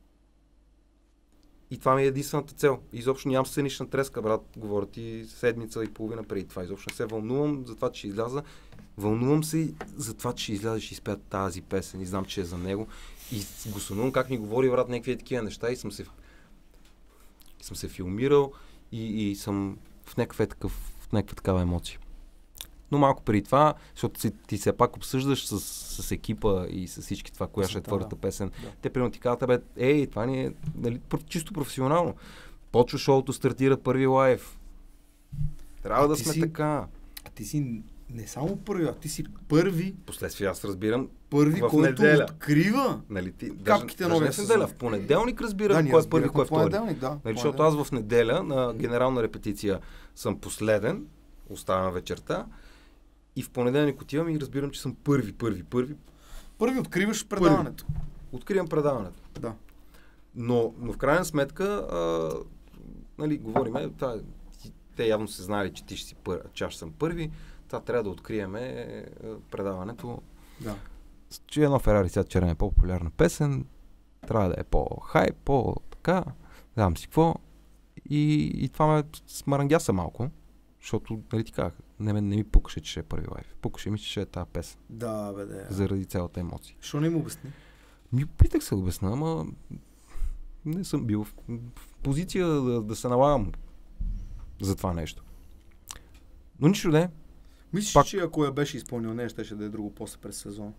И това ми е единствената цел. Изобщо нямам сценична треска, брат, говоря ти седмица и половина преди това. Изобщо не се вълнувам за това, че ще изляза. Вълнувам се и за това, че ще изляза и ще изпея тази песен и знам, че е за него. И го сънувам как ми говори, брат, някакви такива неща и съм се, и съм се филмирал и, и съм в някаква, такъв, в някаква такава емоция. Но малко преди това, защото си, ти все пак обсъждаш с, с екипа и с всички това, коя ще е Да, твърдата да. песен. Да. Те примерно ти казват, бе, ей, това ни е нали, пр- чисто професионално. Почва шоуто, стартира първи лайв. Трябва А да ти сме си- така. А ти си не само първи, а ти си първи, Последствие аз разбирам, първи, В който неделя. открива. нали ти, Капките даже, новия даже не в неделя, сезон. в понеделник разбирам Да, ние кой е първи, разбирахме кой е втори. понеделник, да. Нали, защото аз в неделя на генерална репетиция съм последен, оставам вечерта и в понеделник отивам и разбирам, че съм първи, първи, първи. Първи откриваш предаването. Откривам предаването. Да. Но, но в крайна сметка, а, нали, говориме, това, те явно се знали, че ти ще си пър, че аз съм първи, това трябва да откриеме а, предаването. Да. Че едно Ферари сега черен е по-популярна песен, трябва да е по-хайп, по-така, не знам си какво. И, и това ме смарангяса малко, защото, нали ти казах, не, не ми пукаше, че ще е първи лайф. Пукаше ми, че ще е тази песен, Да, бе, да. заради цялата емоция. Що не им обясни? Ми опитах се да обясна, ама не съм бил в, в позиция да, да се налагам за това нещо. Но нищо не. Мислиш, Пак- че ако я беше изпълнил нея, щеше да е друго после през сезон?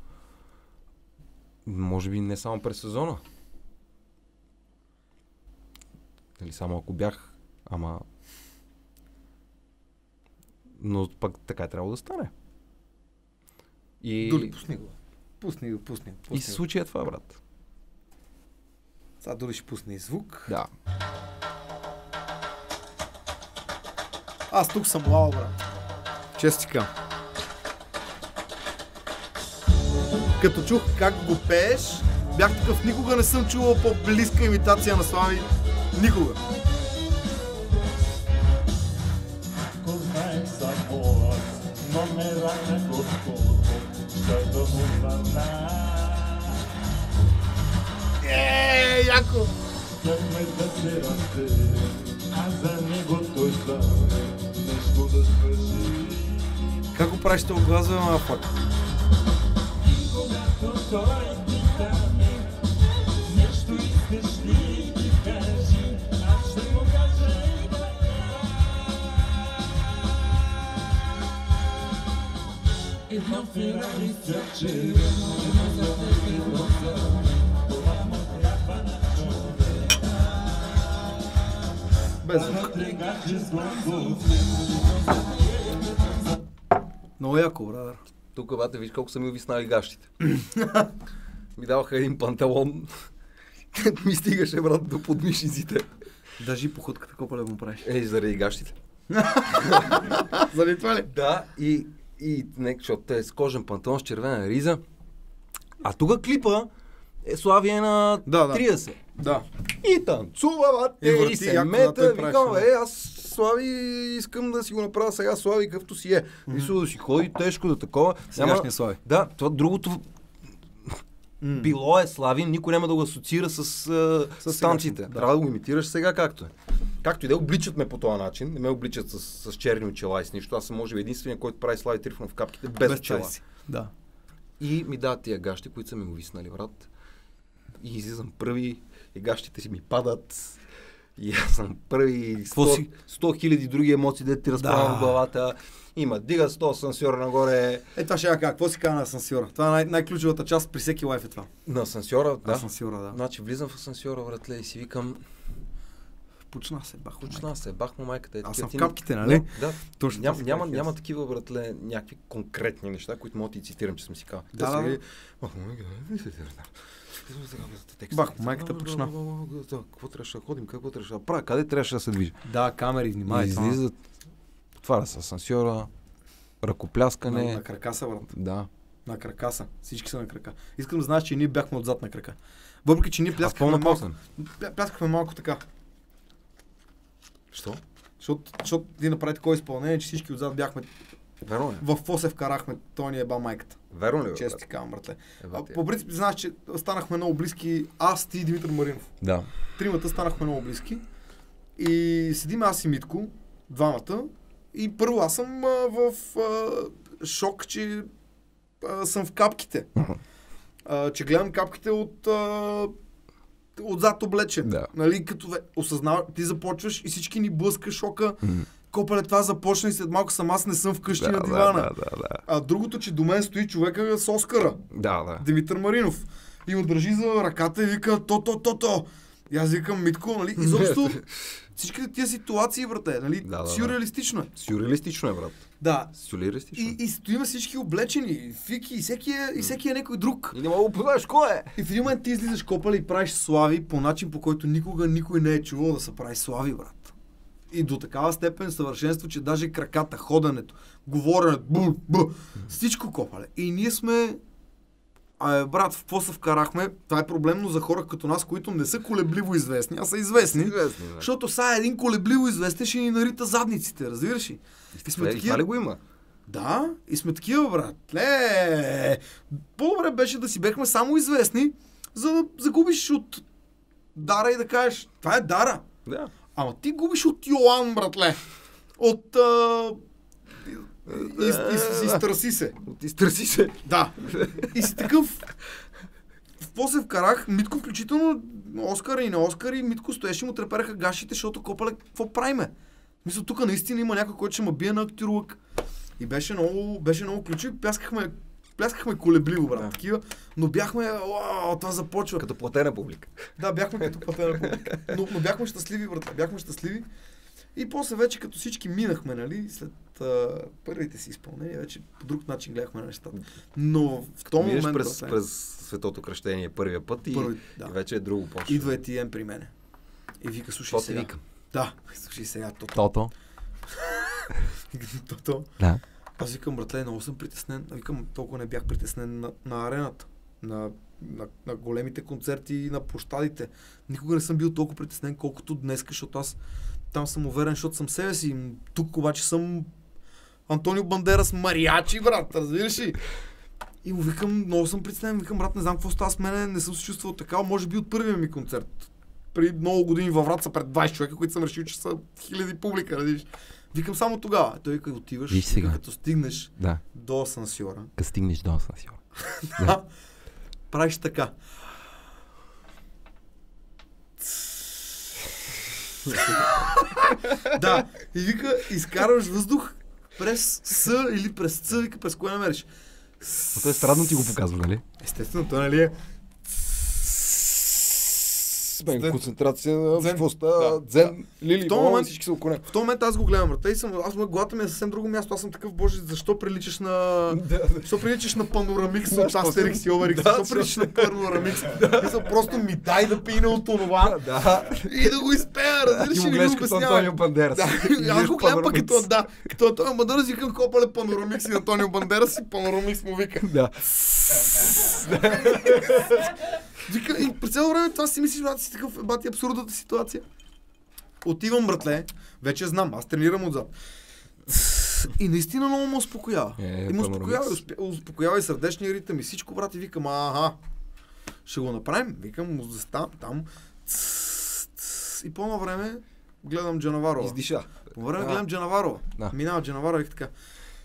Може би не само през сезона. Нали, само ако бях, ама... Но пък така е трябвало да стане. И... Доли, пусни го. Пусни го, пусни. И пусни се го. случи е това, брат. Сега дори ще пусне и звук. Да. Аз тук съм лао, брат. Често ти кажа. Като чух как го пееш, бях такъв, никога не съм чувал по-близка имитация на Слави. Никога. Е, яко! Как го правиш това глас, бе, ма, фак? Без звук. Много яко, брадър. Тук, бате, виж колко са ми увиснали гащите. Ми даваха един панталон, като ми стигаше, брат, до подмишниците. Даже и походката колко да му правиш. Ей, заради гащите. Заради това ли? Да, и, и не, защото е с кожен панталон с червена риза. А тук клипа е Славия на Да, да. трийсет. Да. И танцува, бате, И и, върти и се яко, да, мета. той Викам, правеше. е, аз Слави искам да си го направя сега, Слави какъвто си е. Мисля да си ходи тежко, да такова. Сегашния Слави. Да, това другото М. било е Слави, никой няма да го асоциира с, а, С с танците. сегашния, да. Трябва да го имитираш сега както е. Както и да обличат ме по този начин, не ме обличат с, с черни очила и с нищо. Аз съм може би единствения, който прави Слави Трифонов в капките без, без очила. си. Да. И ми дават тия гащи, които са ми увиснали, брат. И излизам първи, и гащите си ми падат. И аз съм първи, Какво си? сто хиляди други емоции, да ти разправям Да. в главата. Има дига сто асансьор нагоре. Е, това ще я кажа. Какво си казва на асансьора? Това е най- най-ключовата част при всеки лайф е това. На асансьора, да. Асансьора, да. Значи влизам в асансьора, братле, и си викам, Почна се, бах. почна се, бах му майката. Е, Аз такива съм в ти- капките, нали? Да. Точно Ням, това си няма, казах и няма аз. такива, братле, някакви конкретни неща, които мога да ти цитирам, че съм си казал. Да, Те са да, били, да. «Бах му майката, текст, Бах му текст, майката, да, почна. да, да, да, какво трябваше да ходим, какво трябваше да правя, къде трябваше да се движи. Да, камери, внимай. това. Излизат, отваря се асансьора, ръкопляскане. На, на крака са, брат. Да. На крака са. Всички са на крака. Искам да знаеш, че ние бяхме отзад на крака. Въпреки, че ние Аз пляскахме помня малко, после. пля- пляскахме малко така. Що? Защото, защото ти направи такова изпълнение, че всички отзад бяхме. Верно ли? В Фосе вкарахме, той ни е ба майката. Верно ли? бе, Често брат? ти казвам, братле. Еба А, ти е. по принцип, знаеш, че станахме много близки. Аз, ти и Димитър Маринов. Да. Тримата станахме много близки. И седим аз и Митко, двамата. И първо аз съм а, в а, шок, че а, съм в капките. А, че гледам капките от а, отзад облечен. Да. Нали, като ве, осъзнава, ти започваш и всички ни блъска шока. Копале, това започна и след малко съм аз не съм вкъщи Да, на да, дивана. да, да, да. А другото, че до мен стои човека с Оскара. Да, да. Димитър Маринов. И го държи за ръката и вика то, то, то, то. И аз викам Митко, нали? Изобщо всичките тия ситуации, брате, нали? Да, да, да. Сюрреалистично е. Сюрреалистично е, брат. Да. Сюрреалистично. И, и стоиме всички облечени, и фики, и всеки е, и всеки е някой друг. И не мога да познаеш кой е. И в един момент ти излизаш копали и правиш слави по начин, по който никога никой не е чувал да се прави слави, брат. И до такава степен съвършенство, че даже краката, ходенето, говоренето, бу, бу, всичко копале. И ние сме... А, брат, в какво се вкарахме? Това е проблемно за хора като нас, които не са колебливо известни, а са известни. Известни, да. Защото сега един колебливо известен ще ни нарита задниците, разбираш ли? И сме Е, и такива... това ли го има? Да, и сме такива, брат. Ле, по-добре беше да си бехме само известни, за да загубиш от Дара и да кажеш, това е Дара. Да. Ама ти губиш от Йоан, братле. От... А... И, и, и, и стърси се. Изтърси се. Да. И си такъв... В какво се вкарах? Митко включително Оскар и на Оскар и Митко стоеше и му трепераха гашите, защото копале, какво правиме? Мисля, тук наистина има някой, който ще ме бие на актюрлък. И беше много, беше много ключово. Пляскахме, пляскахме колебливо, брат, Да. такива. Но бяхме, уау, това започва. Като платена публика. Да, бяхме като платена публика. Но, но бяхме щастливи, брат. Бяхме щастливи. И после вече, като всички минахме, нали, след а, първите си изпълнения, вече по друг начин гледахме на нещата. Но в този Видиш момент... през, през Светото кръщение първия път и, Първи, да. и вече е друго почва. Идва Етиен при мене. И вика, слушай Това сега. викам. Да, слушай сега, тото. Тото. Тото. Да. Аз викам, братле, много съм притеснен. Викам, толкова не бях притеснен на, на арената, на, на, на големите концерти и на площадите. Никога не съм бил толкова притеснен, колкото днес, защото аз там съм уверен, защото съм себе си. Тук обаче съм Антонио Бандерас мариачи, брат, разбираш ли? И му викам, много съм притеснен, викам, брат, не знам какво става с мене, не съм се чувствал така, може би от първия ми концерт. Преди много години във Враца пред двайсет човека, които съм решил, че са хиляди публика, разбираш. Викам само тогава. Той вика, отиваш, Виж сега. като стигнеш Да. до асансьора. Като стигнеш до асансьора. Да. Правиш така. Да. И вика, изкарваш въздух през С или през Ц, вика, през кое намериш. Но той странно ти го показва, нали? Естествено, то нали е. Бе, концентрация на Дзен. какво става, Да. дзен, лили, В този момент момент- всички са около него. В този момент аз го гледам, брат. И съм, аз му главата ми е съвсем друго място. Аз съм такъв, боже, защо приличаш на... Защо приличаш на Панорамикс от Астерикс и Обеликс? Да, Защо приличаш на Панорамикс? Мисля, просто ми дай да пина от това Да. и да го изпея, Ти разбираш му ли, гледаш го като обяснявам. Антонио Бандерас. Да, И аз виж го гледам пък Панорамикс. като, да, като Антонио Бандерас, викам копале Панорамикс и Антонио Бандерас и Панорамикс му вика. Да. Вика, и през цяло време това си мислиш, брат, си такъв, бати, абсурдната ситуация. Отивам, братле, вече знам, аз тренирам отзад. И наистина много ме успокоява. Е, и ме успокоява, Панорамикс. успя- успокоява и сърдечния ритъм и всичко, брат, и викам, аха, ще го направим. Викам, му заставам там. Цс, цс, И по-на време гледам Джанаварова. Издиша. По време Да. гледам Джанаварова. Да. Минава Джанаварова и така.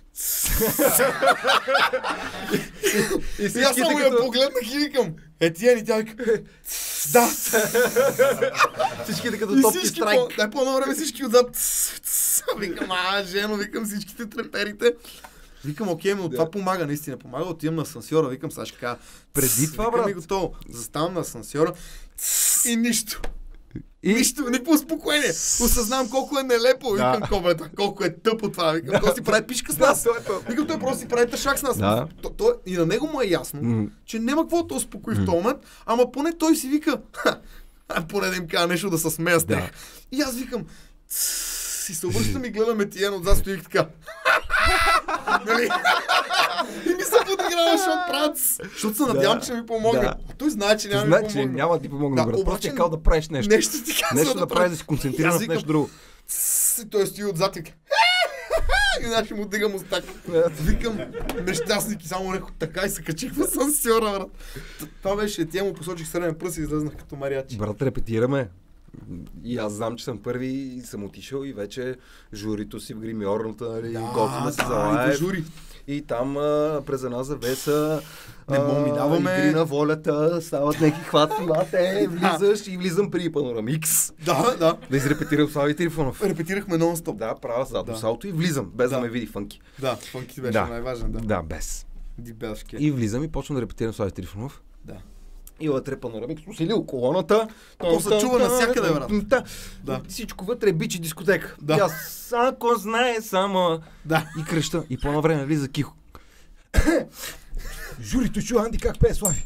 И И аз всичките само я като... погледнах и викам, Етиен, и тя вика, да. Всичките като И топки всички страйк. по, дай по-на време всички отзад. Тс, тс. Викам, а, жено, викам всичките треперите. Викам, окей, но това помага, наистина помага. Отивам на асансьора, викам, сега ще кажа. Преди това, викам, брат. и готово. Заставам на асансьора тс, и нищо. И... Нищо, никакво успокоение. Осъзнавам колко е нелепо. Да. Викам, коблета, колко е тъпо това. Викам, той си прави пишка с нас. Викам, той просто си прави тъшак с нас. Да. То, то, и на него му е ясно, М. че няма какво да успокои в този момент, ама поне той си вика, ха, а поне да им кажа нещо да се смея с тях. Да. И аз викам, «Тс», и се обръщам и гледам Етиен отзад, стоих така. Нали? И ми се подиграва, защото правят, защото се надявам, Да. че ми помогне. Да. Той знае, че няма да Знае, ми че помогне. няма да ти помогне, Да, брат. Просто обаче е кал да правиш нещо. Нещо ти казва Нещо да правиш, да се концентрираш И аз в нещо викам, друго. «Тс», и той стои отзад и вика, и значи му дига мустак. Викам, нещастник и само рекох така и се качих в асансьора, брат. Т- Това беше, тя му посочих среден пръст и излезнах като мариачи. Брат, репетираме. И аз знам, че съм първи и съм отишъл и вече журито си в гримьорната, нали, готвим се за да, и лайв. го жури. И там а, през една завеса Не а, мога ми даваме- игри на волята, стават някакви хватки, лате, влизаш и влизам при Панорамикс. Да, да. Да изрепетирам Слави Трифонов. Репетирахме нон-стоп. Да, правя задно Да. салто и влизам, без да, Да. ме види фънки. Да, фънки беше Да. най-важен, да. Да, без. Дибелшки. И влизам и почвам да репетирам Слави Трифонов. Да. И вътре Панорамикс усилил колоната. То се чува навсякъде, брат. Да. Да. Всичко вътре е бичи дискотека. Да. И аз, ако знае само... Да. И кръща. И по-на време влиза Кихо. Журито чу Анди как пее Слави.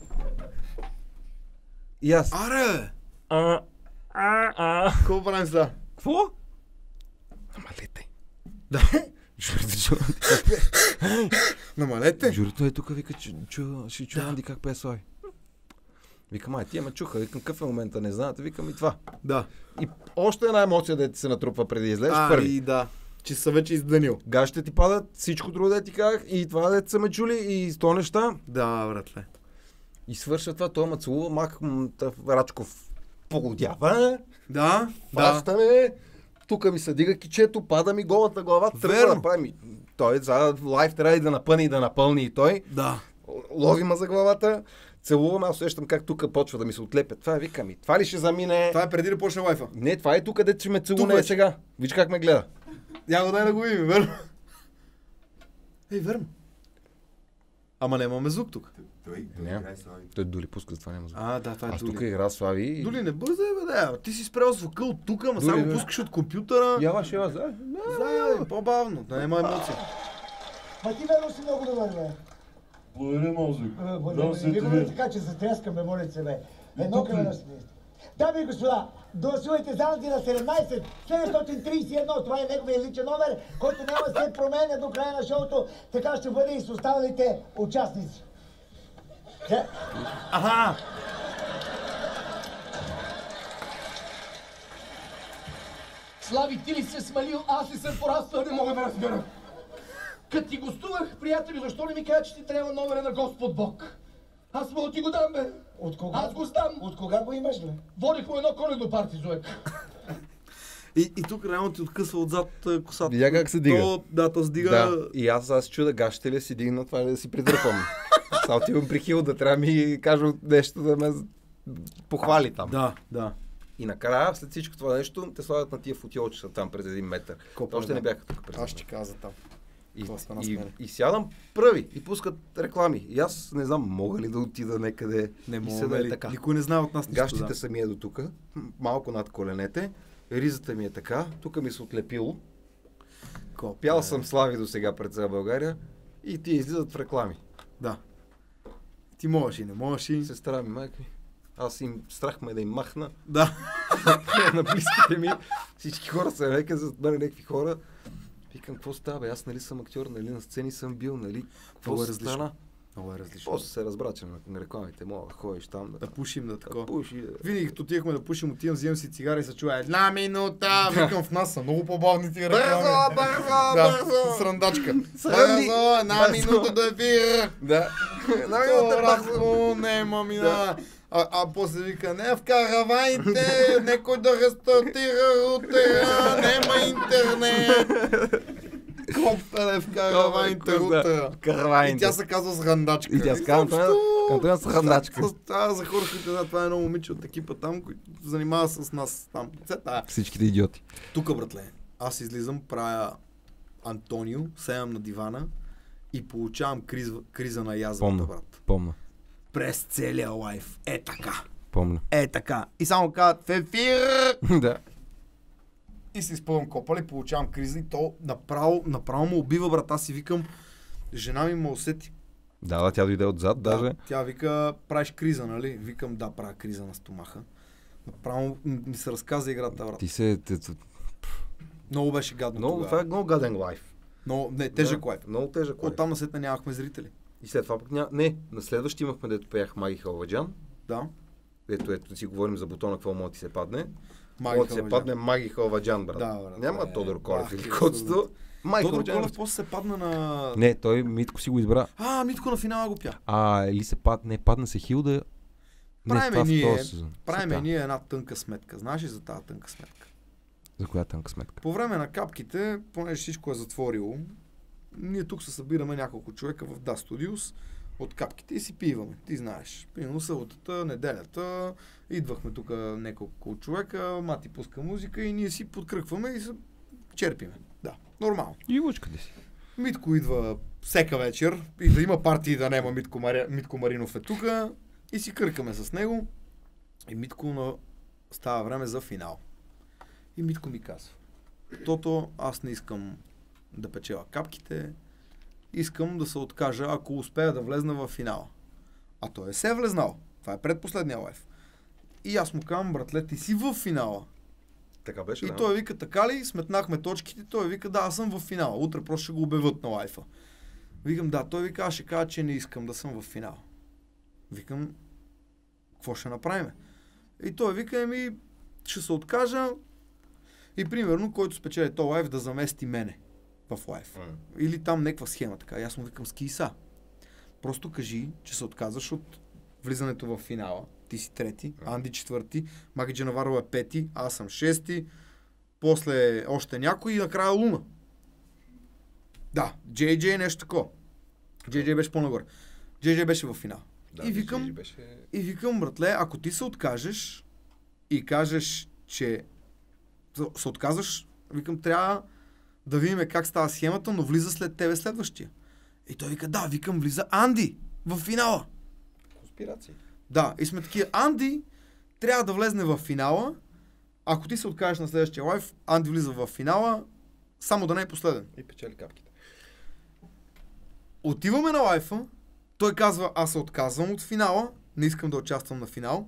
И аз... Аре! А, а, а. Какво правим сега? Какво? Намалете. Да. Журито чу Анди как пее. Намалете. Журито е тук, вика, че чу, ще чу Анди как пее Слави. Викам, ай, тия ме чуха. Викам, какъв е момента, не знаете. Викам и това. Да. И още една емоция да ти се натрупва преди да излезеш. А, Първи. и да. Че са вече издънил. Гащите ти падат, всичко друго да ти казах и това да са ме чули и сто неща. Да, братле. И свършва това, той ме целува, мак м, тъв, Рачков погодява, Да, да. фащаме, тук ми се дига кичето, пада ми голата глава, тръгва Верно. да прави ми. Той за лайф трябва и да напъни и да напълни и той. Да. Лови ме за главата, целувам, аз усещам как тук почва да ми се отлепят. Това викам и това ли ще замине? Това е преди да почне лайфа. Не, това е тук, където ще ме Тук целуне беше. сега. Виж как ме гледа. Я го дай да го видим, верно? Ей, верно. Ама нямаме звук тук. Той, той Не. играе Слави. Той Дули пуска, за това няма звук. А, да, това е Аз тук Дули. игра Слави и... Дули, не бързай, бе, да. Ти си спрял звука от тук, ама Дули, само бе. пускаш от компютъра. Ява, ще ява, да. Зай, по-бавно, да няма емоция. Ма ти верно си много добър, бе. Благодаря, мозък. Е, благодаря. Не говори така, че се тряскаме, моля се, бе. Едно към едно си. Дами и господа, гласувайте за Анти на седемнайсет седемстотин трийсет и едно. Това е неговия личен номер, който няма да се променя до края на шоуто. Така ще бъде и с останалите участници. Те- Аха! Слави, ти ли се смалил? Аз ли съм пораснал? Не мога да разбера. Като ти гостувах, приятели, защо не ми кажа, че ти трябва номера на Господ Бог? Аз мога ти го дам, бе. От кога? Аз го знам. От кога го имаш, бе? Водих му едно коледно парти, Зоек. И, и тук реално ти откъсва отзад а, косата. Видя как се дига. То, да, то се дига. Да, и аз аз чуда гащите ли си дигна това да си придърпам. Сега отивам при Хил да трябва ми кажа нещо да ме похвали там. Да, да. И накрая, след всичко това нещо, те слагат на тия футиолчета там през един метър. Копа, Още да. не бяха тук през Аз един ще метър. каза там. И, Това стана с и, мене. и сядам пръви и пускат реклами. И аз не знам, мога ли да отида някъде Не и мога, седа е нали? така. Никой не знае от нас нищо. Гащите Да. са ми е до тук, малко над коленете, ризата ми е така, тук ми се отлепило. Копа, Пял е. съм Слави до сега пред цяла България и ти излизат в реклами. Да. Ти можеш и не можеш и... Сестра ми, майка ми. Аз им страх ме да им махна. Да. На близките ми. Всички хора се века, зад мен някакви хора. Викам, какво става, бе? Аз нали съм актьор, нали на сцени съм бил, нали? Какво Много е се различно. стана? Много е различно. После се разбра, че на, на рекламите мога да ходиш там да, Да пушим да да такова. пуши. Да... Винаги като отивахме да пушим, отивам, взимам си цигара и се чува една минута. Викам в нас са много по-бавни тия реклами. Бързо, бързо, Да, бързо! срандачка. Сранди. Бързо, една Бързо. минута до ефир. Да. На минута бързо. Нема мина. А, а после вика, не в караваните, некой да рестартира рутера, нема интернет. Копеле в караваните рутера. И Караваните. тя се казва срандачка. И тя се казва, това е- към това е срандачка. Това за хора, които знаят, това е едно момиче от екипа там, който се занимава с нас там. Цета. Всичките идиоти. Тук, братле, аз излизам, правя Антонио, седам на дивана и получавам криз, криза на язвата, Помня. брат. Помня. През целия лайф. Е така. Помня. Е така. И само казват в ефир. Да. И си изпълвам копали, получавам криза и то направо, направо му убива, брат. Аз си викам, жена ми ме усети. Да, да, тя дойде отзад, даже. Да, тя вика, правиш криза, нали? Викам, да, правя криза на стомаха. Направо м- ми се разказа играта, брат. Ти се... те- те- Много беше гадно Много, тогава. това е много гаден лайф. Но, не, тежък Да, лайф. Много тежък лайф. Оттам насетне нямахме зрители. И след това пък ня... Не, на следващия имахме, дето пеях Маги Халваджан. Да. Ето, ето си говорим за бутона, какво може да ти се падне. Маги Може да ти се Халваджан. падне Маги Халваджан, брат. Да, брат. Няма Е, Тодор Колев бах, или ти котството. абсолютно. Маги Тодор Халваджан. Колев после се падна на... Не, той Митко си го избра. А, Митко на финала го пя. А, или се падне, не, падна се Хилда. Не, Правиме това в ние, този сезон. правиме Сега. ние една тънка сметка. Знаеш ли за тази тънка сметка? За коя тънка сметка? По време на капките, понеже всичко е затворило, ние тук се събираме няколко човека в Да Studios от капките и си пиваме. Ти знаеш. Примерно съботата, неделята, идвахме тук няколко човека, Мати пуска музика и ние си подкръкваме и се черпиме. Да, нормално. И лучката си. Митко идва всека вечер и да има партии да няма Митко, Мари... Митко Маринов е тук и си къркаме с него и Митко на... става време за финал. И Митко ми казва, тото аз не искам да печеля капките, искам да се откажа, ако успея да влезна в финала. А той е се е влезнал. Това е предпоследния лайф. И аз му казвам, братле, ти си в финала. Така беше, И да. той вика, така ли? Сметнахме точките. Той вика, да, аз съм в финала. Утре просто ще го обявят на лайфа. Викам, да, той вика, аз ще кажа, че не искам да съм в финала. Викам, какво ще направим? И той вика, еми, ще се откажа и примерно, който спечели този лайф, да замести мене в лайф. М. Или там някаква схема така. И аз му викам, ски са. Просто кажи, че се отказваш от влизането в финала. Ти си трети, Анди четвърти, Маги Джанаварова е пети, аз съм шести, после още някой и накрая Луна. Да, Джей Джей е нещо такова. Джей Джей беше по-нагоре. Джей Джей беше в финал. Да, и викам, беше... и викам, братле, ако ти се откажеш и кажеш, че се отказваш, викам, трябва да видим как става схемата, но влиза след тебе следващия. И той вика, да, викам, влиза Анди в финала. Аспирации. Да, и сме такива. Анди трябва да влезне в финала. Ако ти се откажеш на следващия лайф, Анди влиза в финала, само да не е последен. И печели капките. Отиваме на лайфа, той казва, аз се отказвам от финала, не искам да участвам на финал.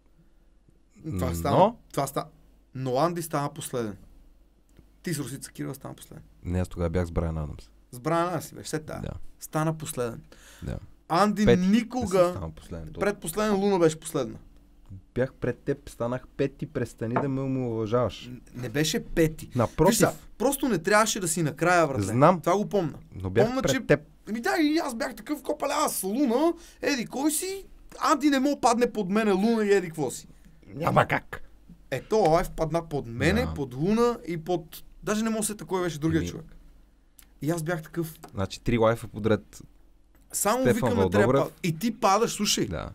Това стана, Но? това стана. Но Анди стана последен. Ти с Росица Кирова стана последен. Не, аз тогава бях с Брайан Адамс. С Брайан си беше, все тая. Да. Стана последен. Да. Анди Пети. Не никога... съм станал последен. Предпоследен, Луна беше последна. Бях пред теб, станах пети, престани да ме уважаваш. Не беше пети. Напротив. Виж сега, просто не трябваше да си накрая, братле. Знам. Това го помня. Но бях Помня, пред че... теб. Еми да, и аз бях такъв копаля, аз Луна, еди кой си, Анди не му падне под мене Луна и еди какво си. Ама как? Е, то лайф падна под мене, Да. под Луна и под... Даже не мога да сета кой беше другия Еми. човек. И аз бях такъв. Значи три лайфа подред. Само Стефан викам, не трябва... Вълдобрев. И ти падаш, слушай. Да.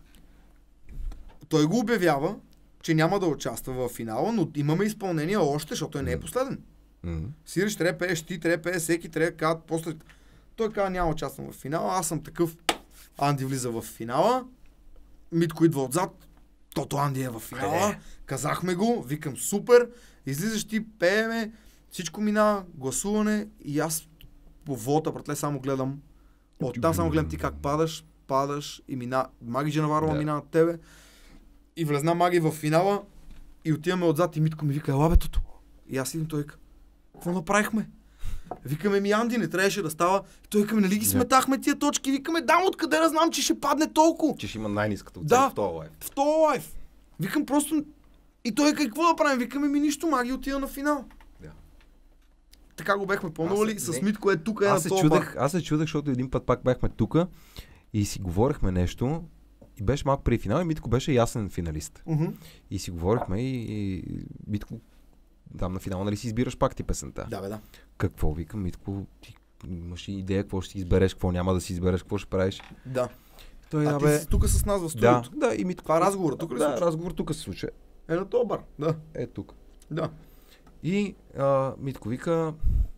Той го обявява, че няма да участва в финала, но имаме изпълнение още, защото той не е последен. М. Сириш, трябва да пееш, ти трябва да пееш, всеки трябва да казва после. Той казва, няма участвам в финала, аз съм такъв. Анди влиза в финала, Митко идва отзад, тото Анди е в финала, казахме го, викам супер, излизаш ти, пееме, всичко мина, гласуване и аз по вота, братле, само гледам, оттам само гледам ти как падаш, падаш и мина, Маги Джанаварова Да. мина над тебе и влезна Маги в финала и отиваме отзад и Митко ми вика, ела бе, тото. И аз идвам, той вика, какво направихме? Викаме ми, Анди, не трябваше да става. И той викаме, нали ги сметахме тия точки? Викаме, дам, откъде да знам, че ще падне толкова? Че ще има най-ниската оценка Да. в този лайф. В този лайф. Викам просто... И той вика, какво да правим? Викаме ми, нищо, Маги отива на финал. Да. Така го бехме планували Аз с се- Митко е тук, е на Аз се този чудех, бар. аз се чудех, защото един път пак бяхме тука и си говорихме нещо и беше малко преди финал и Митко беше ясен финалист. Мгм. И си говорихме и, и Митко, там на финала, нали си избираш пак ти песента. Да, бе, да. Какво викам, Митко, ти имаш ли идея какво ще си избереш, какво няма да си избереш, какво ще правиш? Да. Той, А ти си тук с нас в да, студиото. да, и Митко. Това е разговор, тук ли се Да, случва? разговор тук се случва. Е на този бар. Да. Е тук. Да. И а, Митко вика,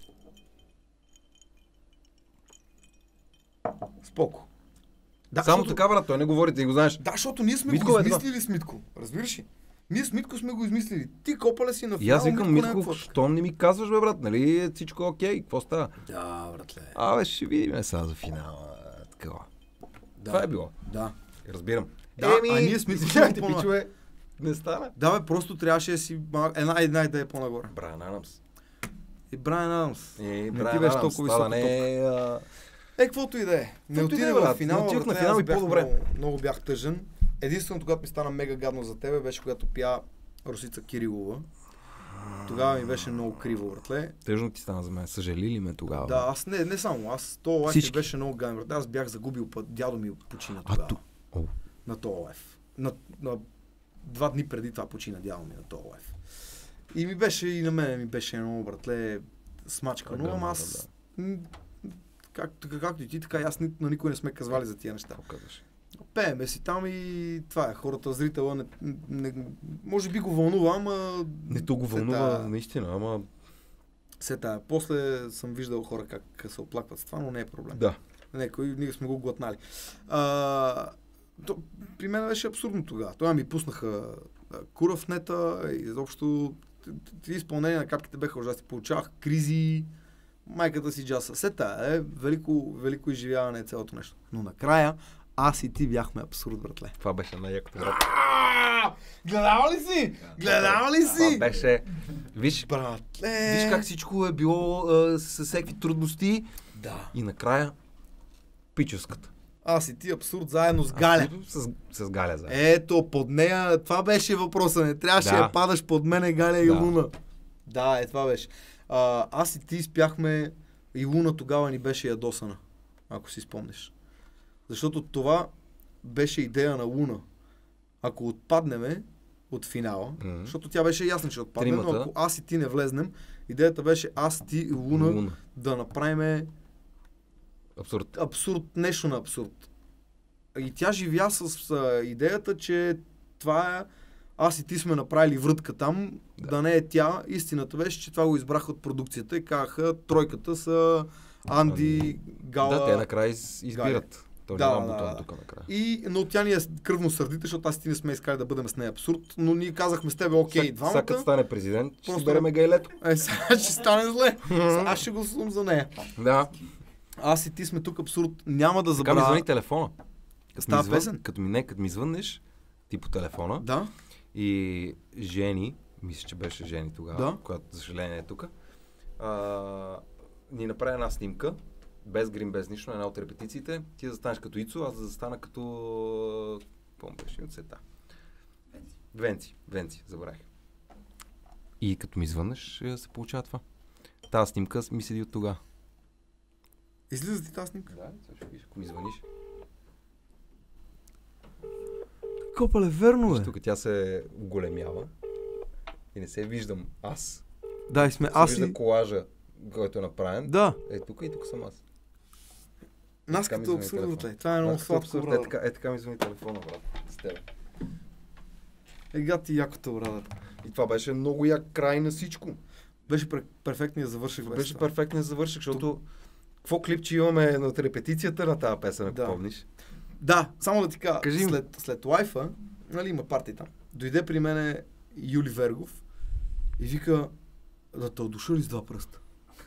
Споко. Да, само защото- така, брат, той не говори, ти го знаеш. Да, защото ние сме Митко го е това. измислили с Митко. Разбираш ли? Ние с Митко сме го измислили. Ти копале си на И финал, аз викам, Митко не е Митко, какво. що не ми казваш, бе, брат, нали е всичко окей, какво става? Да, братле. Абе, ще видим сега за финала. Такова. Да. Това е било. Да. Разбирам. Да, а ние сме си извинявайте, по-на- пичове, не стана. Да, бе, просто трябваше да си мал- една, една идея по-нагоре. Брайан Адамс. И Брайан Адамс. Е, Не ти Брайан беше Адамс, толкова това да високо не е... а, Е, каквото и да е. Не Каквото и да отиде е, в брат. финала, Не отидох на братле, финал аз и бях по-добре. Много, много бях тъжен. Единственото, когато ми стана мега гадно за тебе, беше когато пя Росица Кирилова. Тогава ми беше много криво, братле. Тъжно ти стана за мен. Съжали ли ме тогава? Да, аз не, не само. Аз то лайф ми Всички. беше много гаден, братле. Аз бях загубил път. Дядо ми почина А тогава. ту... О, На този лайф. На, на два дни преди това почина дядо ми на този лайф. И ми беше, и на мен ми беше много, братле, смачкано, Да, ама да, аз... м, Как, така, както и ти, така и аз ни- на никой не сме казвали за тия неща. какво казваш? Пееме си там и това е. Хората, зрителя, не, не, може би го вълнува, ама... Не то го се вълнува, тая- наистина, ама... Се тая. После съм виждал хора как се оплакват с това, но не е проблем. Да. Някой, ние сме го глътнали. А, то, при мен беше абсурдно тогава. Това ми пуснаха а, кура в нета и изобщо т- т- изпълнение на капките беха ужасни. Получавах кризи, майката си джаса. Сета е велико, велико изживяване е цялото нещо. Но накрая аз и ти бяхме абсурд, братле. Това беше най-якото, брат. Гледал ли си? Гледал ли си? Това беше... Виж, Братле! виж как всичко е било а, с всеки трудности Да. и накрая пичовската. Аз и ти абсурд заедно с Галя. Абсолютно С, с Галя заедно. Ето, под нея, това беше въпроса, не трябваше да Да. я падаш под мене, Галя и Да. Луна. Да, е, това беше. А, аз и ти спяхме, и Луна тогава ни беше ядосана, ако си спомнеш. Защото това беше идея на Луна. Ако отпаднеме от финала, Мгм. защото тя беше ясна, че отпаднем, но Тримата. ако аз и ти не влезнем, идеята беше аз, ти и Луна, Луна. да направим Абсурд. абсурд, нещо на абсурд. И тя живя с а, идеята, че това е, аз и ти сме направили врътка там, да. да не е тя. Истината беше, че това го избраха от продукцията и казаха, тройката са Анди, Гала. Да, те накрая из- избират. Той Да, няма да, бутон да. тук накрая. И, но тя ни е кръвно сърдита, защото аз и ти не сме искали да бъдем с нея абсурд, но ние казахме с тебе, окей, Сега двамата. като стане президент, ще Просто- си береме гайлето. Е, сега ще стане зле. Аз ще го слум за нея. Да. Аз и ти сме тук абсурд. Няма да Така ми забравя. звъни телефона. Като Става ми, звън, песен? като ми не, като ми звъннеш, ти по телефона, Да. и Жени, мисля, че беше Жени тогава, Да. която за съжаление е тук, а, ни направи една снимка, без грим, без нищо, на една от репетициите. Ти да застанеш като Ицо, аз да застана като... Какво беше от сета? Венци. Венци, забравих. И като ми звъннеш, се получава това. Тази снимка ми седи от тогава. Излиза ти тази снимка? Да, това ще видиш, ако ми звъниш. Копале, верно Виж, тук тя се големява и не се виждам аз. Да, и сме. Се Аз вижда и... колажа, който е направен. Да. Е, тук и тук съм аз. Нас Така ми като звъни абсурд, телефон. братле. Това е много Аз като сладко, абсурд, Е брат. така, е така ми звъни телефона, брат. С тебе. Ега ти якото, брат. И това беше много як край на всичко. Беше пер- перфектният завършък. Това без беше това. перфектен завършък, защото какво клипче имаме от репетицията на тази песен, ако Да. помниш? Да, само да ти кажа, Кажи ми. след, след лайфа, нали има парти там, дойде при мене Юли Вергов и вика, да те отдуша ли с два пръста?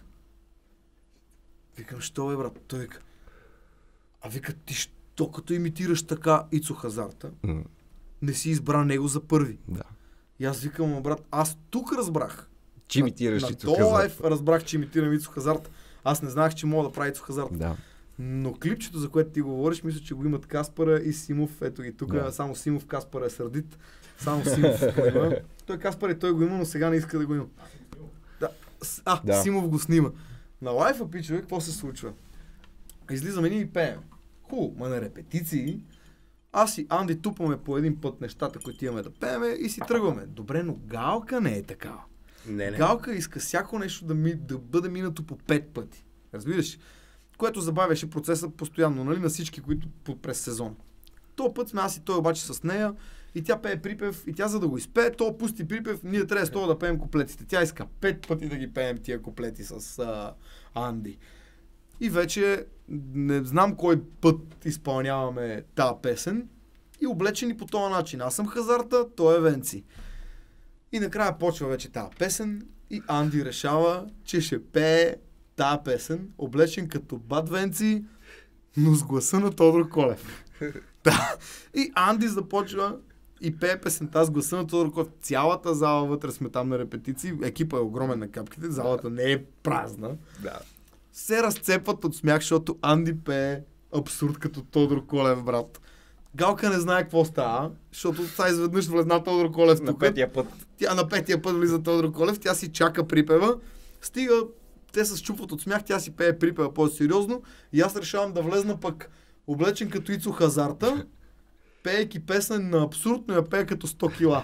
Викам, що бе, брат? Той вика, а вика, ти що като имитираш така Ицо Хазарта, М, не си избра него за първи. Да. И аз викам, ма, брат, аз тук разбрах. Че имитираш на, Ицо на този Хазарта. лайф разбрах, че имитирам Ицо Хазарта. Аз не знаех, че мога да правя Ицо Хазарта. Да. Но клипчето, за което ти говориш, мисля, че го имат Каспара и Симов. Ето ги тук, Да. само Симов, Каспара е сърдит. Само Симов го има. Той Каспар и той го има, но сега не иска да го има. Да. С- А, Да. Симов го снима. На лайфа, пичове, какво се случва? Излизаме ние и пеем. Хубаво, ма на репетиции. Аз и Анди тупаме по един път нещата, които имаме да пееме и си тръгваме. Добре, но Галка не е такава. Не, не. Галка иска всяко нещо да, ми, да бъде минато по пет пъти. Разбираш? Което забавяше процеса постоянно, нали, на всички, които по- през сезон. То път сме аз и той обаче с нея и тя пее припев и тя за да го изпее, то пусти припев, ние трябва с това да пеем куплетите. Тя иска пет пъти да ги пеем тия куплети с а, Анди. И вече не знам кой път изпълняваме тази песен и облечени по този начин. Аз съм Хазарта, той е Венци. И накрая почва вече тази песен и Анди решава, че ще пее тази песен, облечен като Бад Венци, но с гласа на Тодор Колев. Да. И Анди започва и пее песента с гласа на Тодор Колев. Цялата зала вътре сме там на репетиции. Екипа е огромен на капките, залата не е празна. Да. Се разцепват от смях, защото Анди пее абсурд като Тодор Колев, брат. Галка не знае какво става, защото сега изведнъж влезна Тодор Колев На тук. петия път. Тя на петия път влиза Тодор Колев, тя си чака припева, стига, те се счупват от смях, тя си пее припева по-сериозно и аз решавам да влезна пък облечен като Ицо Хазарта, пеейки песен на абсурд, но я пее като сто кила.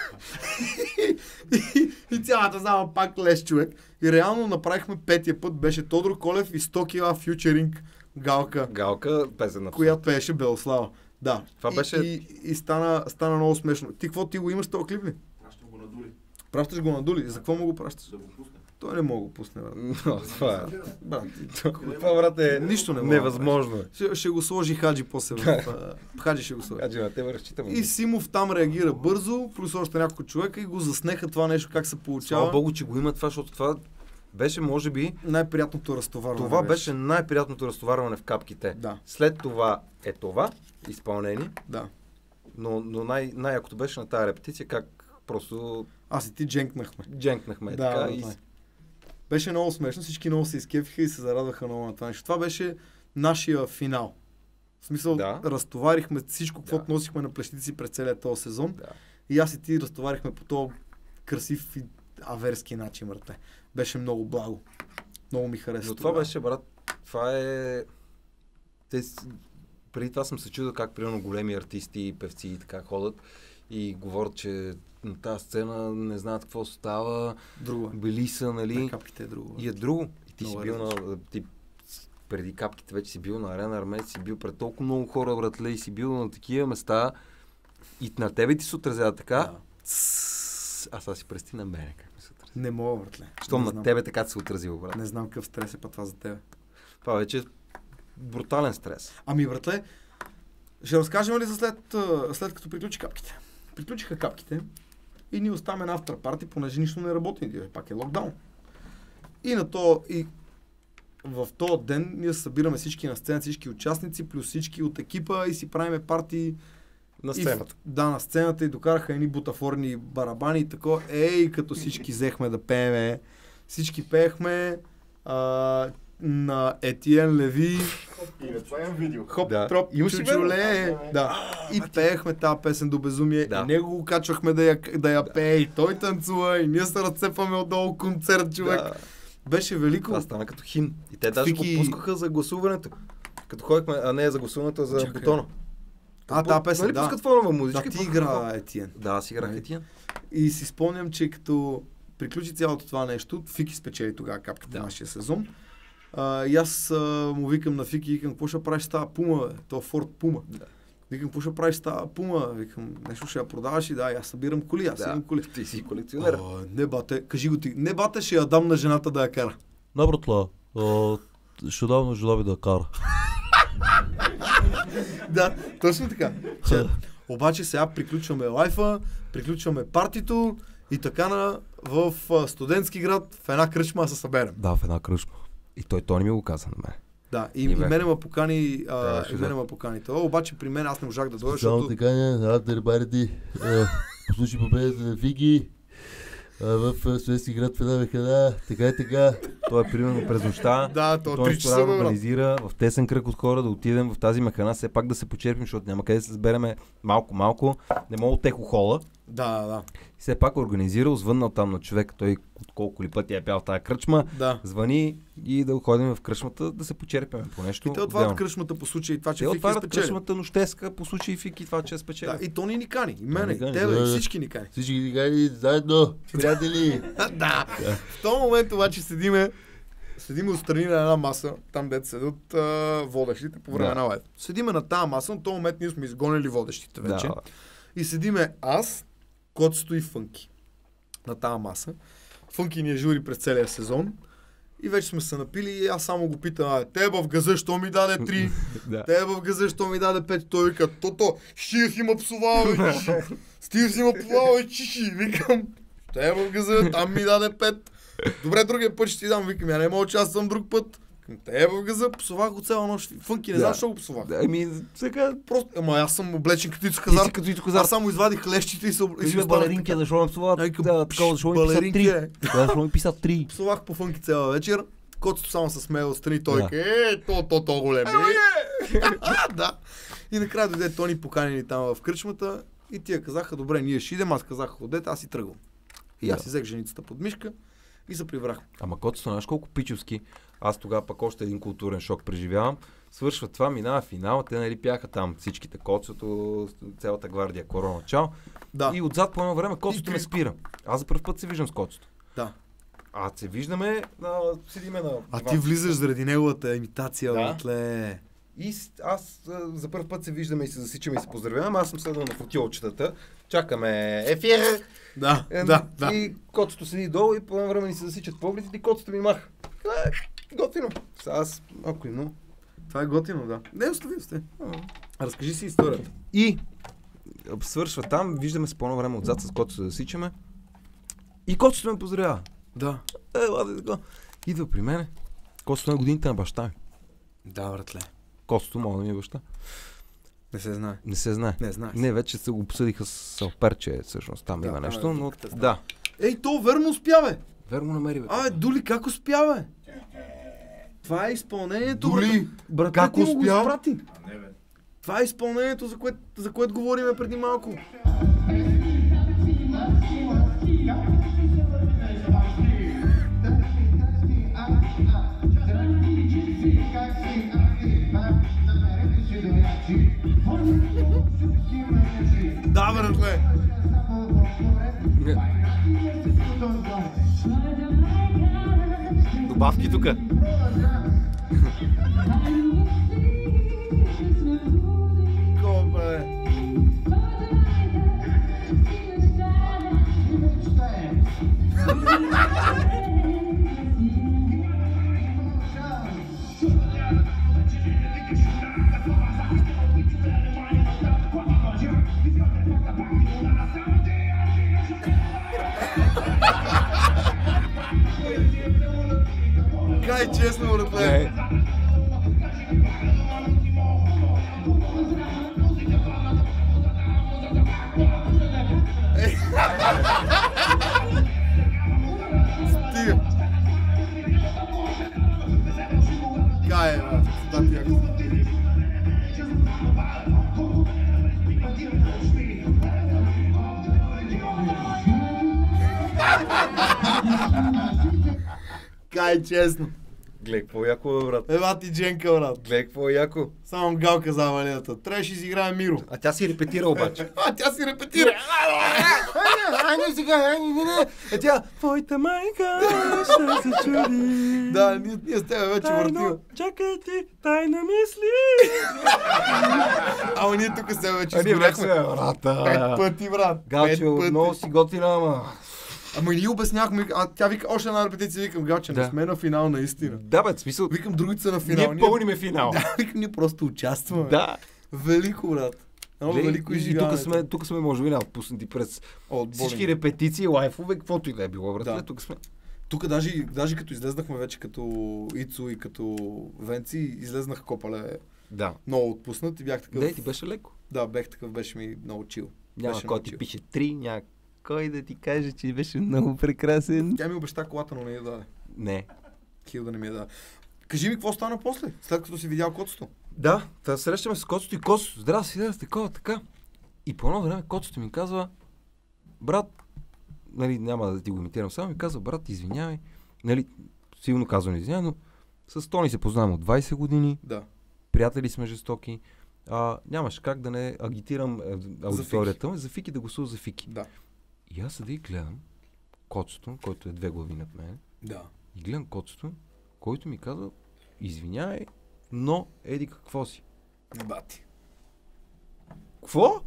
и, и цялата зала пак лес човек. И реално направихме петия път, беше Тодор Колев и сто кила фьючеринг Галка, Галка, песен на която пееше Белослава. Да. Това и, беше- И, и стана, стана много смешно. Ти какво, ти го имаш този клип ли? Пращам го на Дули. Пращаш го на Дули. За какво му го пращаш? Да го пусне. Той не мога го пусне, брат. Но, това е. брат. Това, брат, е Нищо не мога. невъзможно. Ще, ще го сложи Хаджи после в... а, Хаджи ще го сложи. Хаджи, на тебе разчитам. И Симов там реагира бързо, плюс още няколко човека и го заснеха това нещо, как се Слава получава. Богу, че го има това, защото това беше, може би, Най-приятното разтоварване. това беше най-приятното разтоварване в капките. Да, След това е това изпълнение, да. но, но най- най-якото беше на тази репетиция, как просто Аз и ти дженкнахме. дженкнахме Да, така да, и... да. Беше много смешно, всички много се изкефиха и се зарадваха много на това нещо. Това беше нашия финал. В смисъл, Да. разтоварихме всичко, каквото Да. носихме на плещите си през целия този сезон. Да. И аз и ти разтоварихме по този красив и аверски начин, брате. Беше много благо. Много ми хареса. Но това тогава. беше, брат, това е... Те... с- Преди това съм се чудил как, примерно, големи артисти, певци и така ходят и говорят, че на тази сцена не знаят какво става, Друго е. били са, нали... На капките е друго. И е друго. И ти Много си е бил на... Ти преди капките вече си бил на Арена Армеец, си бил пред толкова много хора, братле, и си бил на такива места и на тебе ти се отразява така. Да. Цс, а сега си прести на мене как ми се отразява. Не мога, братле. Щом Не на знам. тебе така се отразило, брат. Не знам какъв стрес е па това за тебе. Това вече брутален стрес. Ами, братле, ще разкажем ли за след, а, след като приключи капките? Приключиха капките и ние оставаме на автор-парти, понеже нищо не работи, пак е локдаун. И на то, и в този ден ние събираме всички на сцена, всички участници, плюс всички от екипа и си правиме парти На сцената. И, да, на сцената и докараха едни бутафорни барабани и тако. Ей, като всички взехме да пееме. Всички пеехме а, на Етиен Леви. И на това имам видео. Хоп, Да. троп, Имаш ли чучуле. Да. И пеехме тази песен до безумие. Да. И него го качвахме да я, да я пее. И той танцува. И ние се разцепваме отдолу концерт, човек. Да. Беше велико. Това стана като химн. И те даже Фики- го пускаха за гласуването. Като ходихме, а не за гласуването, а за Чакай. бутона. А, тази песен, нали да. пускат фонова Да, музичка? ти и пускат игра фон- Етиен. Да, аз играх Нали? Етиен. И си спомням, че като приключи цялото това нещо, Фики спечели тогава капката Да. на нашия сезон. А, и аз а, му викам на Фики, викам, какво ще правиш с тази пума, бе? То Форд Пума. Да. Викам, какво ще правиш с тази пума? Викам, нещо ще я продаваш и да, и аз събирам коли, аз Да. имам коли. Ти си колекционер. О, не бате, кажи го ти, не бате, ще я дам на жената да я кара. Не, братла, а, ще дам на жена ми да кара. Да, точно така. Че, обаче сега приключваме лайфа, приключваме партито и така на, в а, студентски град в една кръчма се съберем. Да, в една кръчма. И той, той не ми го каза на мен. Да, и, И и бе. мене ме покани, а, Да, и ще мене да. ме покани това, обаче при мен аз не можах да дойда, Само защото... така не, да, дърбарите, послушай победата на Фиги а, в а, студентски град в една вехана, така и така. Той е примерно през нощта. Да, то Той три часа, бе, брат. организира в тесен кръг от хора да отидем в тази механа, все пак да се почерпим, защото няма къде да се сбереме малко-малко. Не мога от техо хола. Да, да, И все пак организирал, звъннал там на човек, той от колко ли пъти е пял в тази кръчма, да. звъни и да ходим в кръчмата да се почерпим по нещо. И те отварят отделно. кръчмата по случай това, че Те Фики отварят спечели. кръчмата нощеска по случай Фики това, че е спечели. Да, и Тони ни кани, и мене, ни и кани, тебе, да, и да. всички ни кани. Всички ни гани заедно, приятели. Да. В този момент обаче седиме, седиме отстрани на една маса, там дето седят а, водещите по време Да. на лайв. Седиме на тази маса, на този момент ние сме изгонили водещите вече. Да. И седиме аз, Коцето и Фънки на тази маса. Фънки ни е жури през целия сезон. И вече сме се напили и аз само го питам, а, те в газа, що ми даде три? Да. Те в газа, що ми даде пет? Той вика, то-то, Стив има псовал, бе, чиши. Стив има псовал, бе, чиши. Викам, те в газа, там ми даде пет. Добре, другия път ще ти дам, викам, я не мога, че аз съм друг път. Те в газа, псовах го цяла нощ. Фънки, не Да. знам, защо го псовах. Да, ами, сега... Просто, ама аз съм облечен като Ицо Ти Казар. си като Ицо Казар. Аз само извадих лещите и се об- и Кажи си бе, останах балеринки, така. защо ме псуват? Ай, Да, такова, защо ме писат балеринки, три? е. Така, защо ме писат три? Псувах по Фънки цяла вечер. Коцето само се смее отстрани, той Да. ка, е, то, то, то големи. Да. И накрая дойде Тони поканени там в кръчмата и тия казаха, добре, ние ще идем, аз казах, ходете, аз си тръгвам. И аз Да. си взех женицата под мишка и се прибрах. Ама Коцето, знаеш колко пичовски. Аз тогава пък още един културен шок преживявам. Свършва това, минава финала, те нали пяха там всичките, Коцето, цялата гвардия, корона, чао. Да. И отзад по едно време Коцето И ме Криско. спира. Аз за първ път се виждам с Коцето. Да. А се виждаме, а, седиме на... А диван. ти влизаш заради неговата имитация, Да. братле. И с- аз а, за първ път се виждаме и се засичаме и се поздравяваме. Аз съм седнал на футилчетата. Чакаме ефир. Да, Е, да, да. И Коцето седи долу и по едно време ни се засичат погледите и Коцето ми маха. Е, готино. Сега аз малко и много. Това е готино, да. Не, остави, остави. Разкажи си историята. И а, свършва там, виждаме се по едно време отзад с Коцето се засичаме. И Коцето ме поздравява. Да. Е, ладе, така. Идва при мене. Коцето е годините на баща ми. Да, братле. Коцето мога да ми е баща. Не се знае. Не се знае. Не знаеш. Не, вече се го обсъдиха с Алперче, всъщност там Да, има там е нещо, но другата страна. да. Ей, то верно успя, бе. Верно намери, бе. Абе, Дули, как успя, бе? Това е изпълнението. Дули, брат, как ти му го успя? изпрати. Това е изпълнението, за което, за което говориме преди малко. Да, братле. Добавки тук. Кобе. Кай, честно, братле. Стига. Кай, брат. Да, ти яко. Кай, честно. Гледай, какво яко, бе, брат. Ева ти Дженка, брат. Гледай, какво яко. Само галка за авалията. Трябваше да си играе Миро. А тя си репетира обаче. А, тя си репетира. Айде сега, айде, не, е тя. Твоята майка ще се чуди. Да, ние, ние с тебе вече въртим. Чакай ти, тайна мисли. Ама ние тук с тебе вече А ние сгоряхме. бяхме, брата. Пет пъти, брат. Галче, Пет пъти. много си готина, ама. Ама и ние обяснявахме, а тя вика още една репетиция, викам Галче, не Да. сме на финал наистина. Да, бе, в смисъл. Викам другите са на финал. Ние пълниме финал. Да, викам ние просто участваме. Да. Велико, брат. Много Гледай, велико и, и изживяване. тук сме, тук сме може би отпуснати през От всички Боли. репетиции, лайфове, каквото и да е било, брат. Да. Тук сме. Тук даже, даже като излезнахме вече като Ицо и като Венци, излезнах Копале Да. много отпуснат и бях такъв... Да, и ти беше леко. Да, бех такъв, беше ми много чил. Няма Беше кой много ти чил. пише три, няма кой да ти каже, че беше много прекрасен. Тя ми обеща колата, но не я даде. Не. Хилда не ми я даде. Кажи ми, какво стана после, след като си видял котото? Да, та срещаме с Коцото и Коцото. Здрасти, да, такова, така. И по едно време Коцото ми казва, брат, нали, няма да ти го имитирам само, ми казва, брат, извинявай, нали, силно казвам извинявай, но с Тони се познавам от двайсет години, Да. приятели сме жестоки, а, нямаш как да не агитирам е, аудиторията му, за Фики да гласува за Фики. Да. И аз седя и гледам Коцото, който е две глави над мен, Да. и гледам Коцото, който ми казва, извинявай, но еди какво си. Бати. Какво?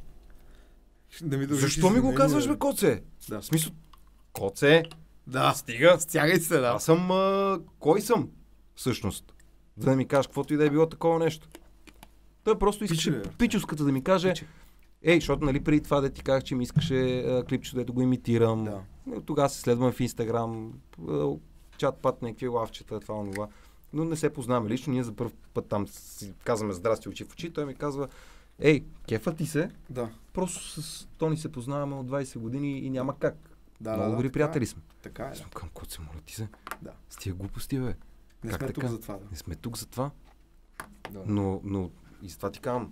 Да ми дължиш Защо ми го извинение, казваш, бе? бе, Коце? Да. В смисъл, Коце, Да. стига. Стягай се, да. Аз съм, а, кой съм, всъщност? За да ми кажеш каквото и да е било такова нещо. Той просто искаше Пиче, бе. пичовската да ми каже, Пиче. ей, защото нали преди това да ти казах, че ми искаше а, клипчето, дето го имитирам. Да. Тогава се следваме в Инстаграм, чат-пат, някакви лавчета, това, онова. Но не се познаваме лично. Ние за първ път там си казваме здрасти очи в очи. Той ми казва, ей, кефа ти се. Да. Просто с Тони се познаваме от двайсет години и няма как. Да, Много да, добри да, приятели така сме. е. Така е. Аз съм към кот се моля ти се. Да. С тия глупости, бе. Не Как сме така? тук за това, да. Не сме тук за това. Да. Но, но и с това ти казвам.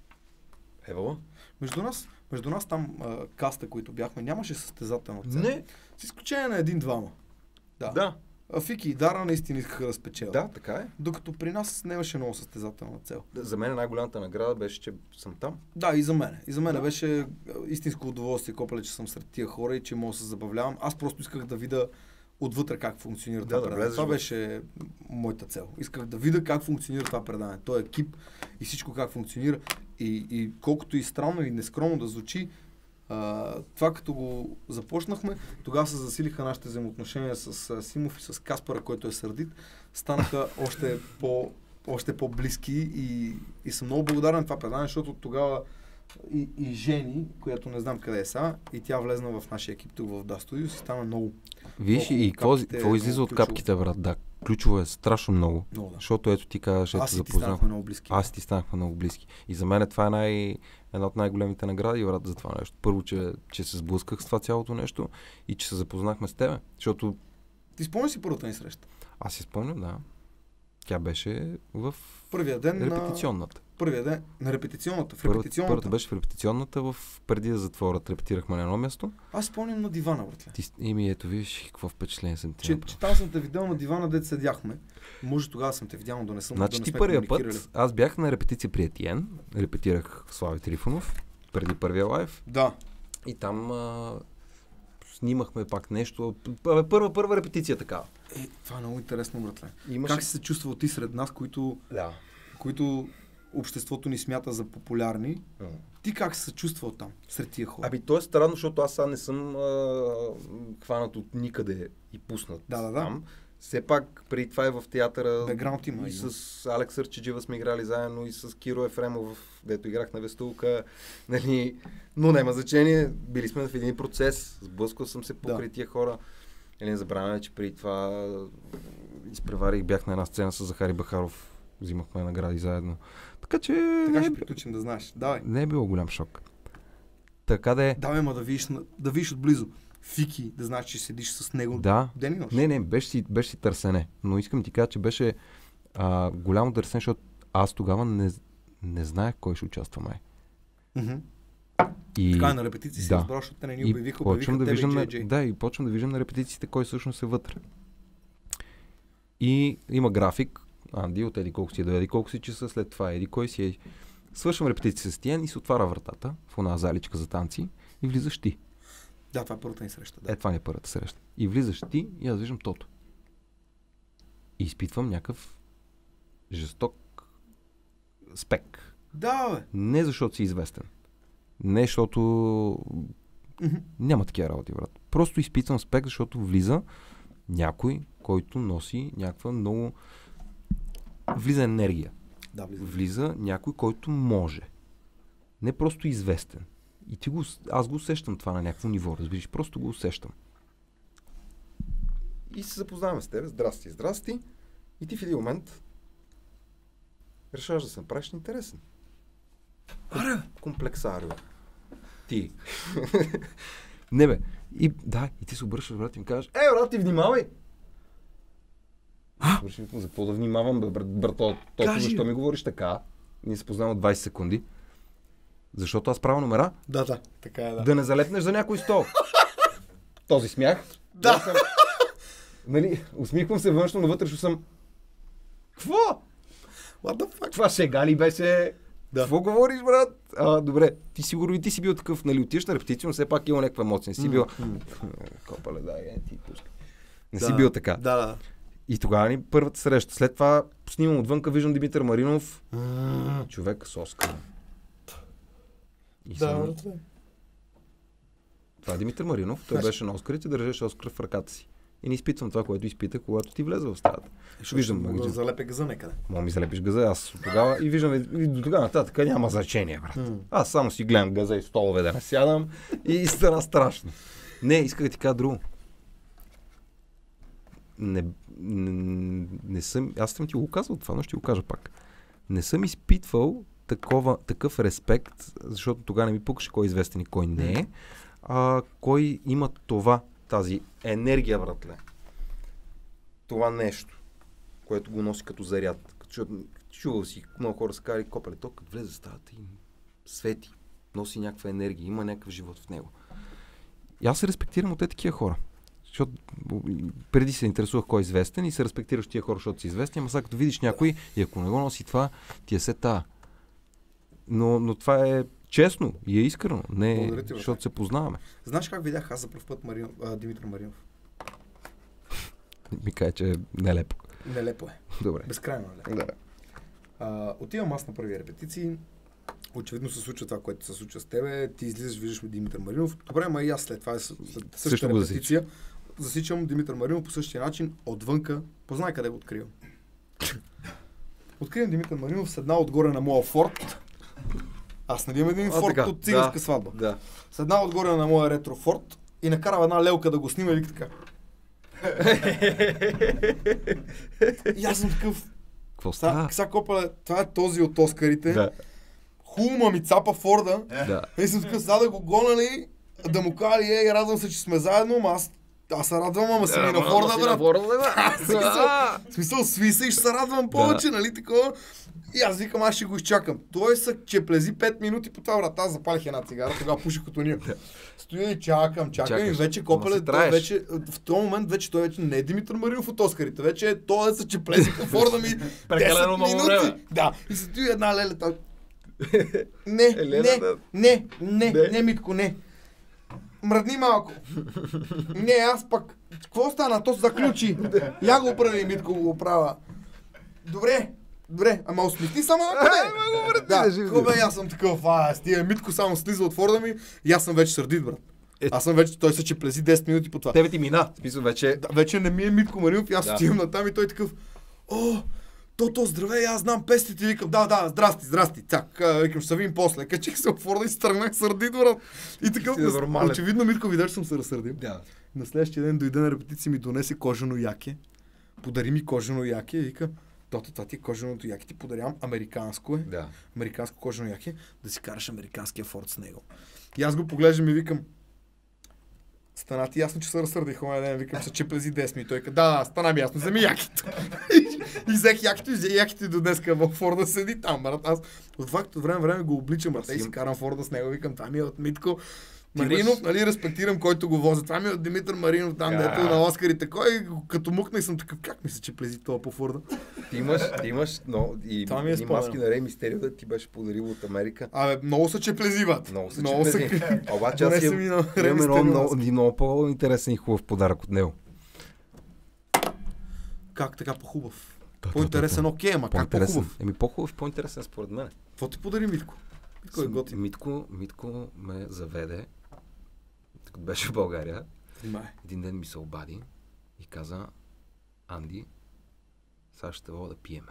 Евала? Между нас, между нас там а, каста, които бяхме, нямаше състезателна цел. Не. С изключение на един-двама. Да. Да. А Фики и Дара наистина искаха да спечелят. Да, така е. Докато при нас нямаше много състезателна цел. За мен най-голямата награда беше, че съм там. Да, и за мен. И за мен Да. беше а, истинско удоволствие, Копале, че съм сред тия хора и че мога да се забавлявам. Аз просто исках да видя отвътре как функционира Да, това да предаване. влезеш Това в- беше моята цел. Исках да видя как функционира това предаване. Той екип и всичко как функционира. И, и колкото и странно и нескромно да звучи, а, това като го започнахме, тогава се засилиха нашите взаимоотношения с а, Симов и с Каспара, който е сърдит. Станаха още по още по-близки и, и съм много благодарен това предаване, защото тогава и, и Жени, която не знам къде е сега, и тя влезна в нашия екип тук в Да Студио, си стана много. Виж, Много и какво, капките, какво излиза много от ключово. капките, брат? Да, ключово е страшно много. Много, да. Защото ето ти казваш, ето Аз и ти запознах. станахме много близки. Аз и ти станахме много близки. И за мен това е най- една от най-големите награди, брат, за това нещо. Първо, че, че се сблъсках с това цялото нещо и че се запознахме с тебе. Защото Ти спомняш си първата ни среща? аз си спомням, да. Тя беше в Първия ден репетиционната. на... Първия ден на репетиционната. В Първата, репетиционната. първата беше в репетиционната, в... преди да затворят, репетирахме на едно място. Аз спомням на дивана, братле. Ти, ими ето, виж какво впечатление съм ти Че, направил. че там съм те видял на дивана, дето седяхме. Може тогава съм те видял, но да не съм Значи да не ти сме първия комуникирали. път, аз бях на репетиция при Етиен, репетирах Слави Трифонов, преди първия лайв. Да. И там а, снимахме пак нещо. Първа, първа, първа репетиция такава. Е, това е много интересно, братле. Имаше... Как си се чувствал ти сред нас, които, Да. които обществото ни смята за популярни? Mm. Ти как си се чувствал там, сред тия хора? Аби то е странно, защото аз сега не съм а, хванат от никъде и пуснат Да, да, да. там. Все пак преди това е в театъра. Бекграунд има, И има. с Алекс Арчиджива сме играли заедно, и с Киро Ефремов, дето играх на Вестулка. Нали, но няма значение. Били сме в един процес. Сблъскал съм се покрай Да. тия хора. Или не забравяме, че преди това изпреварих, бях на една сцена с Захари Бахаров. Взимахме награди заедно. Така че... Така не, ще приключим, да знаеш. Давай. Не е било голям шок. Така да е... Давай, ма да видиш, да видиш отблизо. Фики, да знаеш, че седиш с него да. ден и нощ. Не, не, беше си, беше си търсене. Но искам ти кажа, че беше а, голямо търсене, защото аз тогава не, не знаех кой ще участва май. Mm-hmm. И... Така на репетиции си да. разбрал, защото те не ни обявиха, обявиха да тебе виждам и на, Джей Джей. Да, и почвам да виждам на репетициите кой всъщност е вътре. И има график, Анди, от еди колко си до еди колко си часа, след това еди кой си е. Свършвам репетиция с Тиен и се отваря вратата в една заличка за танци и влизаш ти. Да, това е първата ни среща. Да. Е, това не е първата среща. И влизаш ти и аз виждам Тото. И изпитвам някакъв жесток спек. Да, бе. Не защото си известен. Не защото... Mm-hmm. Няма такива работи, брат. Просто изпитвам спек, защото влиза някой, който носи някаква много... Влиза енергия. Да, влиза. Влиза някой, който може. Не просто известен. И ти го, аз го усещам това на някакво ниво, разбираш, просто го усещам. И се запознаваме с тебе, здрасти, здрасти. И ти в един момент решаваш да се направиш интересен. Аре! Комплексарио. Ти. Не бе. И да, и ти се обръщаш, брат, и ми кажеш, е, брат, ти внимавай! Свършим, за какво да внимавам, бе, брат, брат, то, то, защо ми говориш така? Ние се познаваме двайсет секунди. Защото аз правя номера? Да, да, така е, да. Да не залепнеш за някой стол. Този смях. Да. Съм, нали, усмихвам се външно, но вътрешно съм... Какво? What the fuck? Това шега ли беше? Да. Какво говориш, брат? А, добре, ти сигурно и ти си бил такъв, нали, отиваш на репетиция, но все пак има някаква емоция. Не си бил... Копале, да, е, ти пускай. Не да. си бил така. Да, да. И тогава ни първата среща. След това снимам отвънка, виждам Димитър Маринов. Mm. Човек с Оскар. И да, съм... братле. Това е Димитър Маринов. Той беше на Оскарите, държеше Оскар в ръката си. И не изпитвам това, което изпитах, когато ти влезе в стаята. Ще виждам, мога да залепя газа някъде. Мога ми залепиш газа, аз от тогава и виждам, и до тогава нататък няма значение, брат. Mm. Аз само си гледам газа и столове да не сядам и стана страшно. Не, исках да ти кажа друго. Не, не, не съм, аз съм ти го казал това, но ще ти го кажа пак. Не съм изпитвал такова, такъв респект, защото тогава не ми пукаше кой е известен и кой не е, а кой има това, тази енергия, братле. Това нещо, което го носи като заряд. Защото чувал си, много хора са казали, копале, то като влезе в стаята и свети, носи някаква енергия, има някакъв живот в него. И аз се респектирам от тези такива хора. Защото преди се интересувах кой е известен и се респектираш тия хора, защото си известен, ама сега като видиш някой и ако не го носи това, ти е се тая. Но, но това е честно и е искрено, не ти, защото се познаваме. Знаеш как видях аз за пръв път Маринов, а, Димитър Маринов? Ми каже, че е нелепо. Нелепо е. Добре. Безкрайно нелепо. Да. А, отивам аз на първи репетиции. Очевидно се случва това, което се случва с тебе. Ти излизаш, виждаш Димитър Маринов. Добре, ама и аз след това, след същата Също репетиция, засичам Димитър Маринов по същия начин, отвънка. Познай къде го откривам. Откривам Димитър Маринов с една отгоре на моя Форд. Аз нали имам един а, Форд така, от циганска да, сватба. Да. С една отгоре на моя ретро Форд и накарава една лелка да го снима и вика така. И аз съм такъв. Какво става? Сега копа, това е този от Оскарите. Да. Хума ми цапа Форда. Да. И съм така, сега да го гонали, да му кажа, ей, радвам се, че сме заедно, ама аз, аз се радвам, ама съм и на Форда, брат. В смисъл, сви се и ще се радвам повече, нали такова. И аз викам, аз ще го изчакам. Той се чеплези пет минути по това, брат. Аз запалих една цигара, тогава пуших като ние. Стоя и чакам, чакам и вече копале, той вече, в този момент вече той вече не е Димитър Маринов от Оскарите, вече е той да се чеплези по Форда ми десет минути. Да, и се стои една леля там. Не, не, не, не, не, Митко, не. Мръдни малко. Не, аз пък. Какво стана? То се заключи. Я го прави, Митко го правя. Добре, добре, ама усмихни само ако не. Да, хубаво, аз съм такъв, а, стига, Митко само слиза от Форда ми и аз съм вече сърдит, брат. Аз съм вече, той се чеплези десет минути по това. Тебе ти мина, смисъл вече. Да, вече не ми е Митко Маринов и аз отивам натам и той такъв, о, То, то, здравей, аз знам песните, викам, да, да, здрасти, здрасти, цак, а, викам, ще се видим после. Качих се в Форда и се тръгнах сърдит, брат. И така, Си нормален. очевидно Митко видя, че съм се разсърдил. Да. На следващия ден дойде на репетиция, ми донесе кожено яке, подари ми кожено яке и вика, тото, това ти е коженото яке, ти подарявам, американско е, Да. американско кожено яке, да си караш американския Форд с него. И аз го поглеждам и викам, стана ти ясно, че се разсърдих, онен ден, викам, се чеплези десми. И той каза, да, да, стана ми ясно, вземи якито. И взех якито и взе якито и до днеска в Форда седи там, брат. Аз от факт от време време го обличам, брат. И си карам Форда с него, викам, това ми е от Митко Маринов, нали, респектирам, който го вози. Това ми е от Димитър Маринов, там, дето на Оскарите. Кой, като мукнах съм такъв, как ми се чеплези това по Форда? Ти имаш, ти имаш, но и, Това ми е и спомен. маски на Рей Мистерио да ти беше подарил от Америка. Абе, много са чеплези, бат. Много са Много са- чеплези. Обаче аз Донесе имам, ми на имам Рей едно Мистерио много, маска. много по-интересен и хубав подарък от него. Как така по-хубав? Да, По-интересен, да, да. окей, ама как По-интересен. по-хубав? Еми по-хубав и по-интересен според мен. Какво ти подари Митко? Митко е готин. Митко, Митко ме заведе, като беше в България. Внимай. Един ден ми се обади и каза, Анди, сега ще водя да пиеме.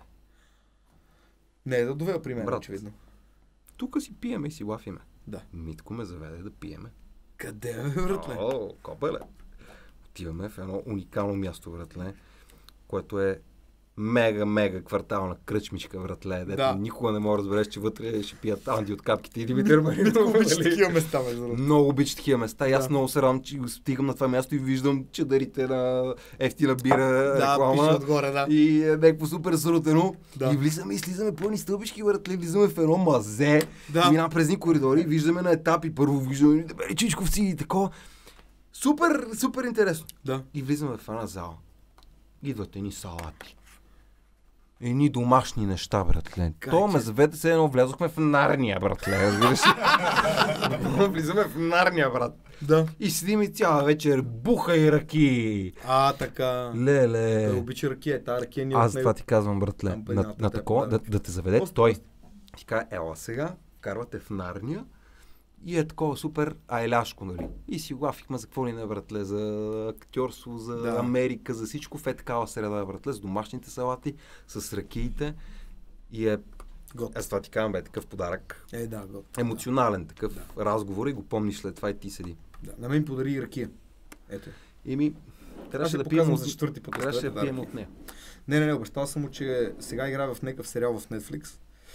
Не е да доведа при мен, Брат. очевидно. Тук си пиеме и си лафиме. Да. Митко ме заведе да пиеме. Къде бе, братле? О, копеле. Отиваме в едно уникално място, братле, което е мега, мега квартална кръчмичка, братле, дето Да. никога не мога да разбереш, че вътре ще пият Анди от капките и Димитър Маринов. Митко обича нали? такива места, между другото. Много обича такива места и аз Да. много се радвам, че стигам на това място и виждам чадърите на ефтина бира, Да, реклама. пише отгоре, да. И е някакво супер срутено. Да. И влизаме и слизаме пълни стълбички, братле, влизаме в едно мазе. Да. И минаваме през ни коридори, виждаме на етапи, първо виждаме дебели чичковци и такова. Супер, супер интересно. Да. И влизаме в една зала. Идват едни салати. Едни домашни неща, братле. То ме заведе се едно, влязохме в Нарния, братле. Разбираш ли? Влизаме в Нарния, брат. Да. И седим и цяла вечер, буха и ръки. А, така. Леле. Той обича ракия, тази ракия ни е Аз от него. това ти казвам, братле. Там при На, едната на те такова, да, подарък. да те заведе Просто той. Ти казва, ела сега, карвате в Нарния и е такова супер айляшко, нали? И си лафихме за какво ли не, братле, за актьорство, за Да. Америка, за всичко в е такава среда, братле, с домашните салати, с ракиите и е... Гот. Аз това ти казвам, бе, такъв подарък. Е, да, гот. Емоционален такъв разговор и го помниш след това и ти седи. Да. На мен подари и ракия. Ето. Еми, Аз трябваше ще да показвам пием за от... четвърти път. Трябваше да да, пием ракия. от нея. Не, не, не, обещал съм му, че сега играе в някакъв сериал в Netflix.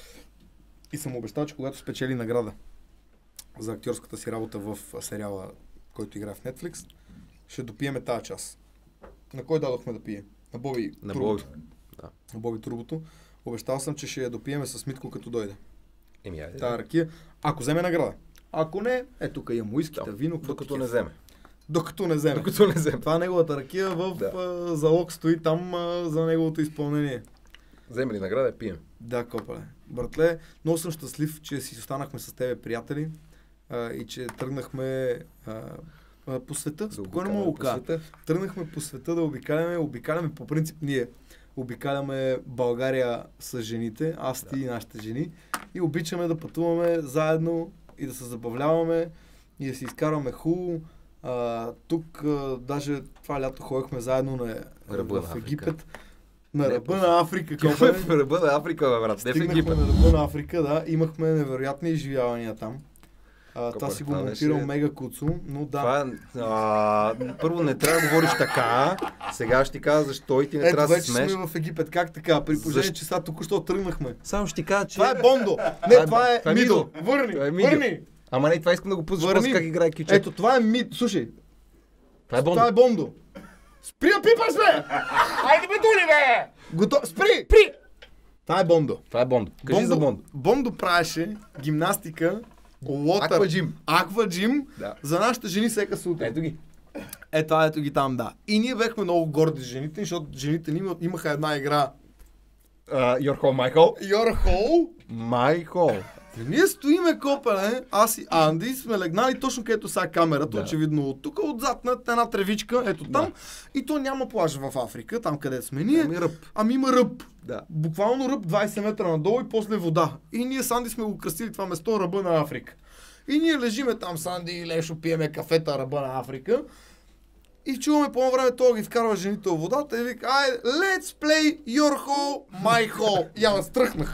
И съм му обещал, че когато спечели награда за актьорската си работа в сериала, който играе в Netflix, ще допиеме тази част. На кой дадохме да пие? На Боби На Турбото. Боби. Да. На Боби Турбото. Обещал съм, че ще я допиеме с Митко, като дойде. Еми, айде. Тая ракия. Ако вземе награда. Ако не, е тук имам уискита, Да. вино, каквото Докато ти не е. вземе. Докато не вземе. Докато не вземе. Това е неговата ракия в Да. а, залог стои там а, за неговото изпълнение. Вземе ли награда, пием. Да, копале. Братле, много съм щастлив, че си останахме с тебе приятели а, и че тръгнахме а, а, по света. Спокойно му обикаляме по ока. света. Тръгнахме по света да обикаляме. Обикаляме по принцип ние. Обикаляме България с жените, аз ти и нашите жени. И обичаме да пътуваме заедно и да се забавляваме и да си изкарваме хубаво. А, тук а, даже това лято ходихме заедно на, Ръба в на Африка. Египет. На Не, ръба просто- на Африка. Копе копале. в ръба на Африка, бе, брат. Не в Стигнахме Египет. на ръба на Африка, да. Имахме невероятни изживявания там. А, това Копе, си го това монтирал беше- мега куцо, но да. Това е, а, първо не трябва да говориш така. Сега ще ти кажа защо и ти не Ето трябва да вече се смееш. сме в Египет. Как така? При положение, Защо? че сега току-що тръгнахме. Само ще ти кажа, че... Това е Бондо! Не, Това е- това е това е Мидо! Мидо. Върни! Това е Мидо. Върни! Ама не, това искам да го пуснеш Върни. после как играе кючето. Ето това е Мидо. Слушай, Това е Бондо. това е Бондо. Спри да пипаш, бе! Айде бе, дули, бе! Готов... Спри! При! Това е Бондо. Това е Бондо. Кажи за Бондо. Бондо правеше гимнастика, лотър, Акваджим. акваджим Да. за нашите жени всека сутрин. Ето ги. Ето, ето ги там, да. И ние бехме много горди с жените, защото жените ни имат- имаха една игра Uh, your home, Майкъл. Your Hole. Майкъл. И ние стоиме, копеле, аз и Анди сме легнали точно където сега камерата, Да. очевидно от тук, отзад над една тревичка, ето там. Да. И то няма плаж в Африка, там където сме ние. Ами ръб. Ами има ръб. Да. Буквално ръб двайсет метра надолу и после вода. И ние с Анди сме го кръстили това место ръба на Африка. И ние лежиме там с Анди и Лешо, пиеме кафета ръба на Африка. И чуваме по време, той ги вкарва жените в водата и вика, айде, let's play your hole, my hole. И аз стръхнах.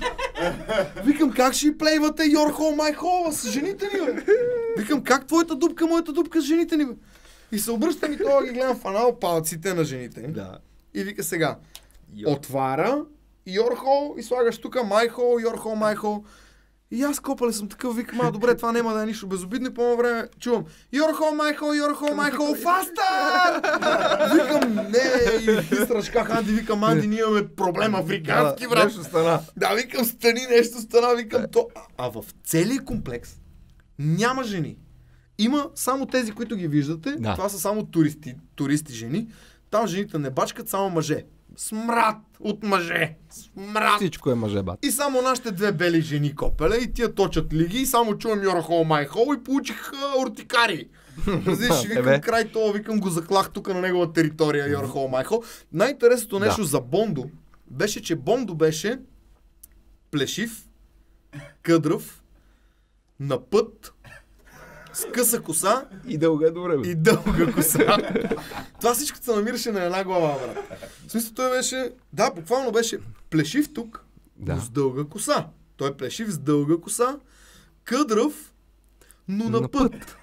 Викам, как ще плейвате your hole, my hole с жените ни, бе? Викам, как твоята дупка, моята дупка с жените ни, бе? И се обръщам и това ги гледам в анал палците на жените. Да. И вика сега, отваря your hole и слагаш тук my hole, your hole, my hole. И аз копале съм такъв, викам, а добре, това няма да е нищо безобидно и по едно време чувам your hole, my hole, your hole, my hole, faster! Викам, не, и сръчках Анди, викам, Анди, ние имаме проблем африкански, да, брат. нещо стана. Да, викам, стани, нещо стана, викам, то. А в целия комплекс няма жени. Има само тези, които ги виждате, да. Това са само туристи, туристи жени. Там жените не бачкат, само мъже. Смрад от мъже. Смрад. Всичко е мъже, бат. И само нашите две бели жени копеле и тия точат лиги и само чувам your hole, my hole и получих а, уртикари. Разбираш, викам край това, викам го заклах тук на негова територия, your hole, my hole. Най-интересното нещо да. за Бондо беше, че Бондо беше плешив, къдрав, на път, с къса коса и дълга добре, бе. И дълга коса. Това всичко се намираше на една глава, брат. В смисъл той беше, да, буквално беше плешив тук, да. но с дълга коса. Той е плешив с дълга коса, къдрав, но на, на път. път.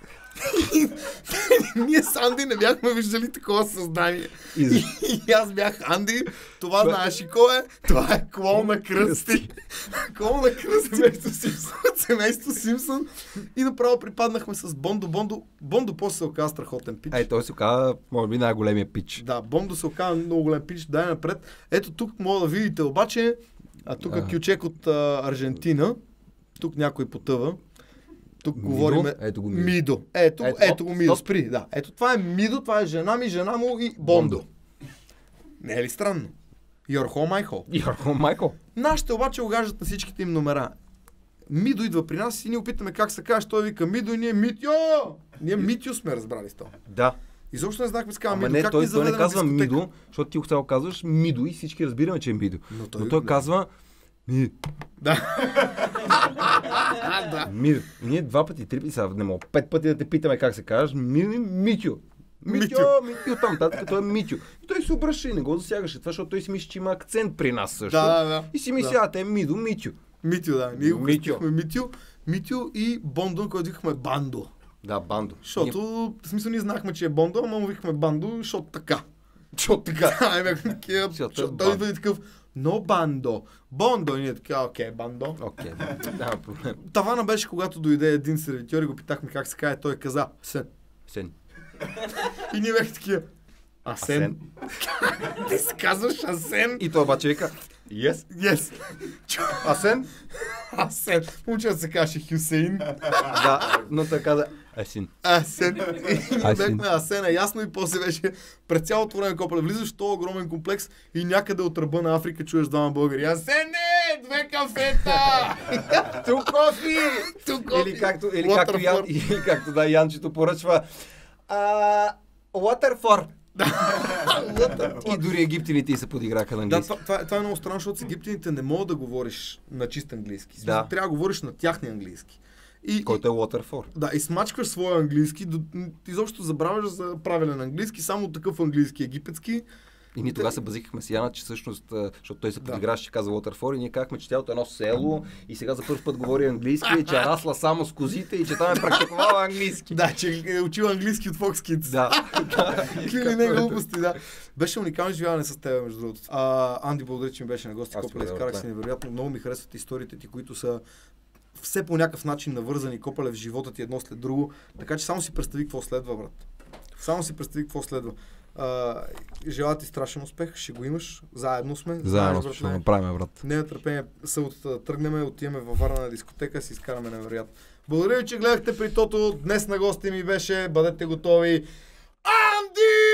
Ние с Анди не бяхме виждали такова създание. И, и, и аз бях Анди, това знаеш и кой е? Това е клон на Кръсти. Клон на Кръсти. Семейство Симпсън. Семейство Симпсън. И направо припаднахме с Бондо. Бондо, Бондо после се оказа страхотен пич. Ей, той се оказа, може би, най-големия пич. Да, Бондо се оказа много голем пич. Дай напред. Ето тук мога да видите обаче, а тук е кючек от а, Аржентина. Тук някой потъва. Тук Мидо? говорим Ето го Мидо. Мидо. Ето, ето, ето го Мидо. Стоп. Спри, да. Ето това е Мидо, това е жена ми, жена му и Бондо. Бондо. Не е ли странно? Your home, my home. Your home, my home. Нашите обаче огаждат на всичките им номера. Мидо идва при нас и ние опитаме как се каже, той вика Мидо и ние Митьо! Ние Митьо сме разбрали с това. Да. Изобщо не знахме с казва Мидо. Не, как той, той не казва дискотека? Мидо, защото ти сега казваш Мидо и всички разбираме, че е Мидо. Но той, Но той казва Ми... Да. да. Ми... Ние два пъти, три пъти, сега не мога, пет пъти да те питаме как се казваш. Ми... Митю. Митю, Митю там, татък, той е Митю. И той се обръща и не го засягаше това, защото той си мисли, че има акцент при нас също. Да, да, да. И си мисли, да. а те е Мидо, Митю. Митю, да. Ние го кръстихме Митю. Митю и Бондо, който викахме Бандо. Да, Бандо. Защото, в смисъл, ние знахме, че е Бондо, ама му викахме Бандо, защото така. Защото така. Ай, бе, защото той идва и такъв, но Бандо. Бондо. И ние така, окей, Бандо. Окей, няма проблем. Тавана беше, когато дойде един сервитьор и го питахме как се каже, той каза, Сен. Сен. И ние бяхме такива, Асен. Ти се казваш Асен. И той обаче вика, yes. Yes. Асен? Асен. Момчето се каже Хюсейн. Да, но той каза Асен. Асен. И ние бяхме Асена, ясно и после беше през цялото време копале. Влизаш в този огромен комплекс и някъде от ръба на Африка чуеш двама българи. Асене! Две кафета! Ту кофи! Ту кофи! Или както, или както, Ян, или както да, Янчето поръчва а, Waterford. И дори египтяните и се подиграха на английски. Да, това, това, това е много странно, защото с египтяните не мога да говориш на чист английски. Смисъл, Да. трябва да говориш на тяхния английски. И, Който е Waterford. Да, и смачкваш своя английски, до, изобщо забравяш за правилен английски, само такъв английски египетски. И ние тогава се базикахме с Яна, че всъщност, защото той се подиграваше, че каза Waterford и ние казахме, че цялото едно село и сега за първ път говори английски и че е расла само с козите и че там е практикувала английски. Да, че е учила английски от Fox Kids. Да. Какви не глупости, да. Беше уникално живяване с теб, между другото. А, Анди, благодаря, че ми беше на гости. Копале, изкарах си невероятно. Много ми харесват историите ти, които са все по някакъв начин навързани, Копале, в живота ти едно след друго. Така че само си представи какво следва, брат. Само си представи какво следва. Uh, желая ти страшен успех, ще го имаш, заедно сме. Заедно знаеш, ще го направим, брат. Не е търпение, съботата да тръгнем, отиваме във Варна на дискотека, си изкараме невероятно. Благодаря ви, че гледахте при Тото. Днес на гости ми беше, бъдете готови, Анди!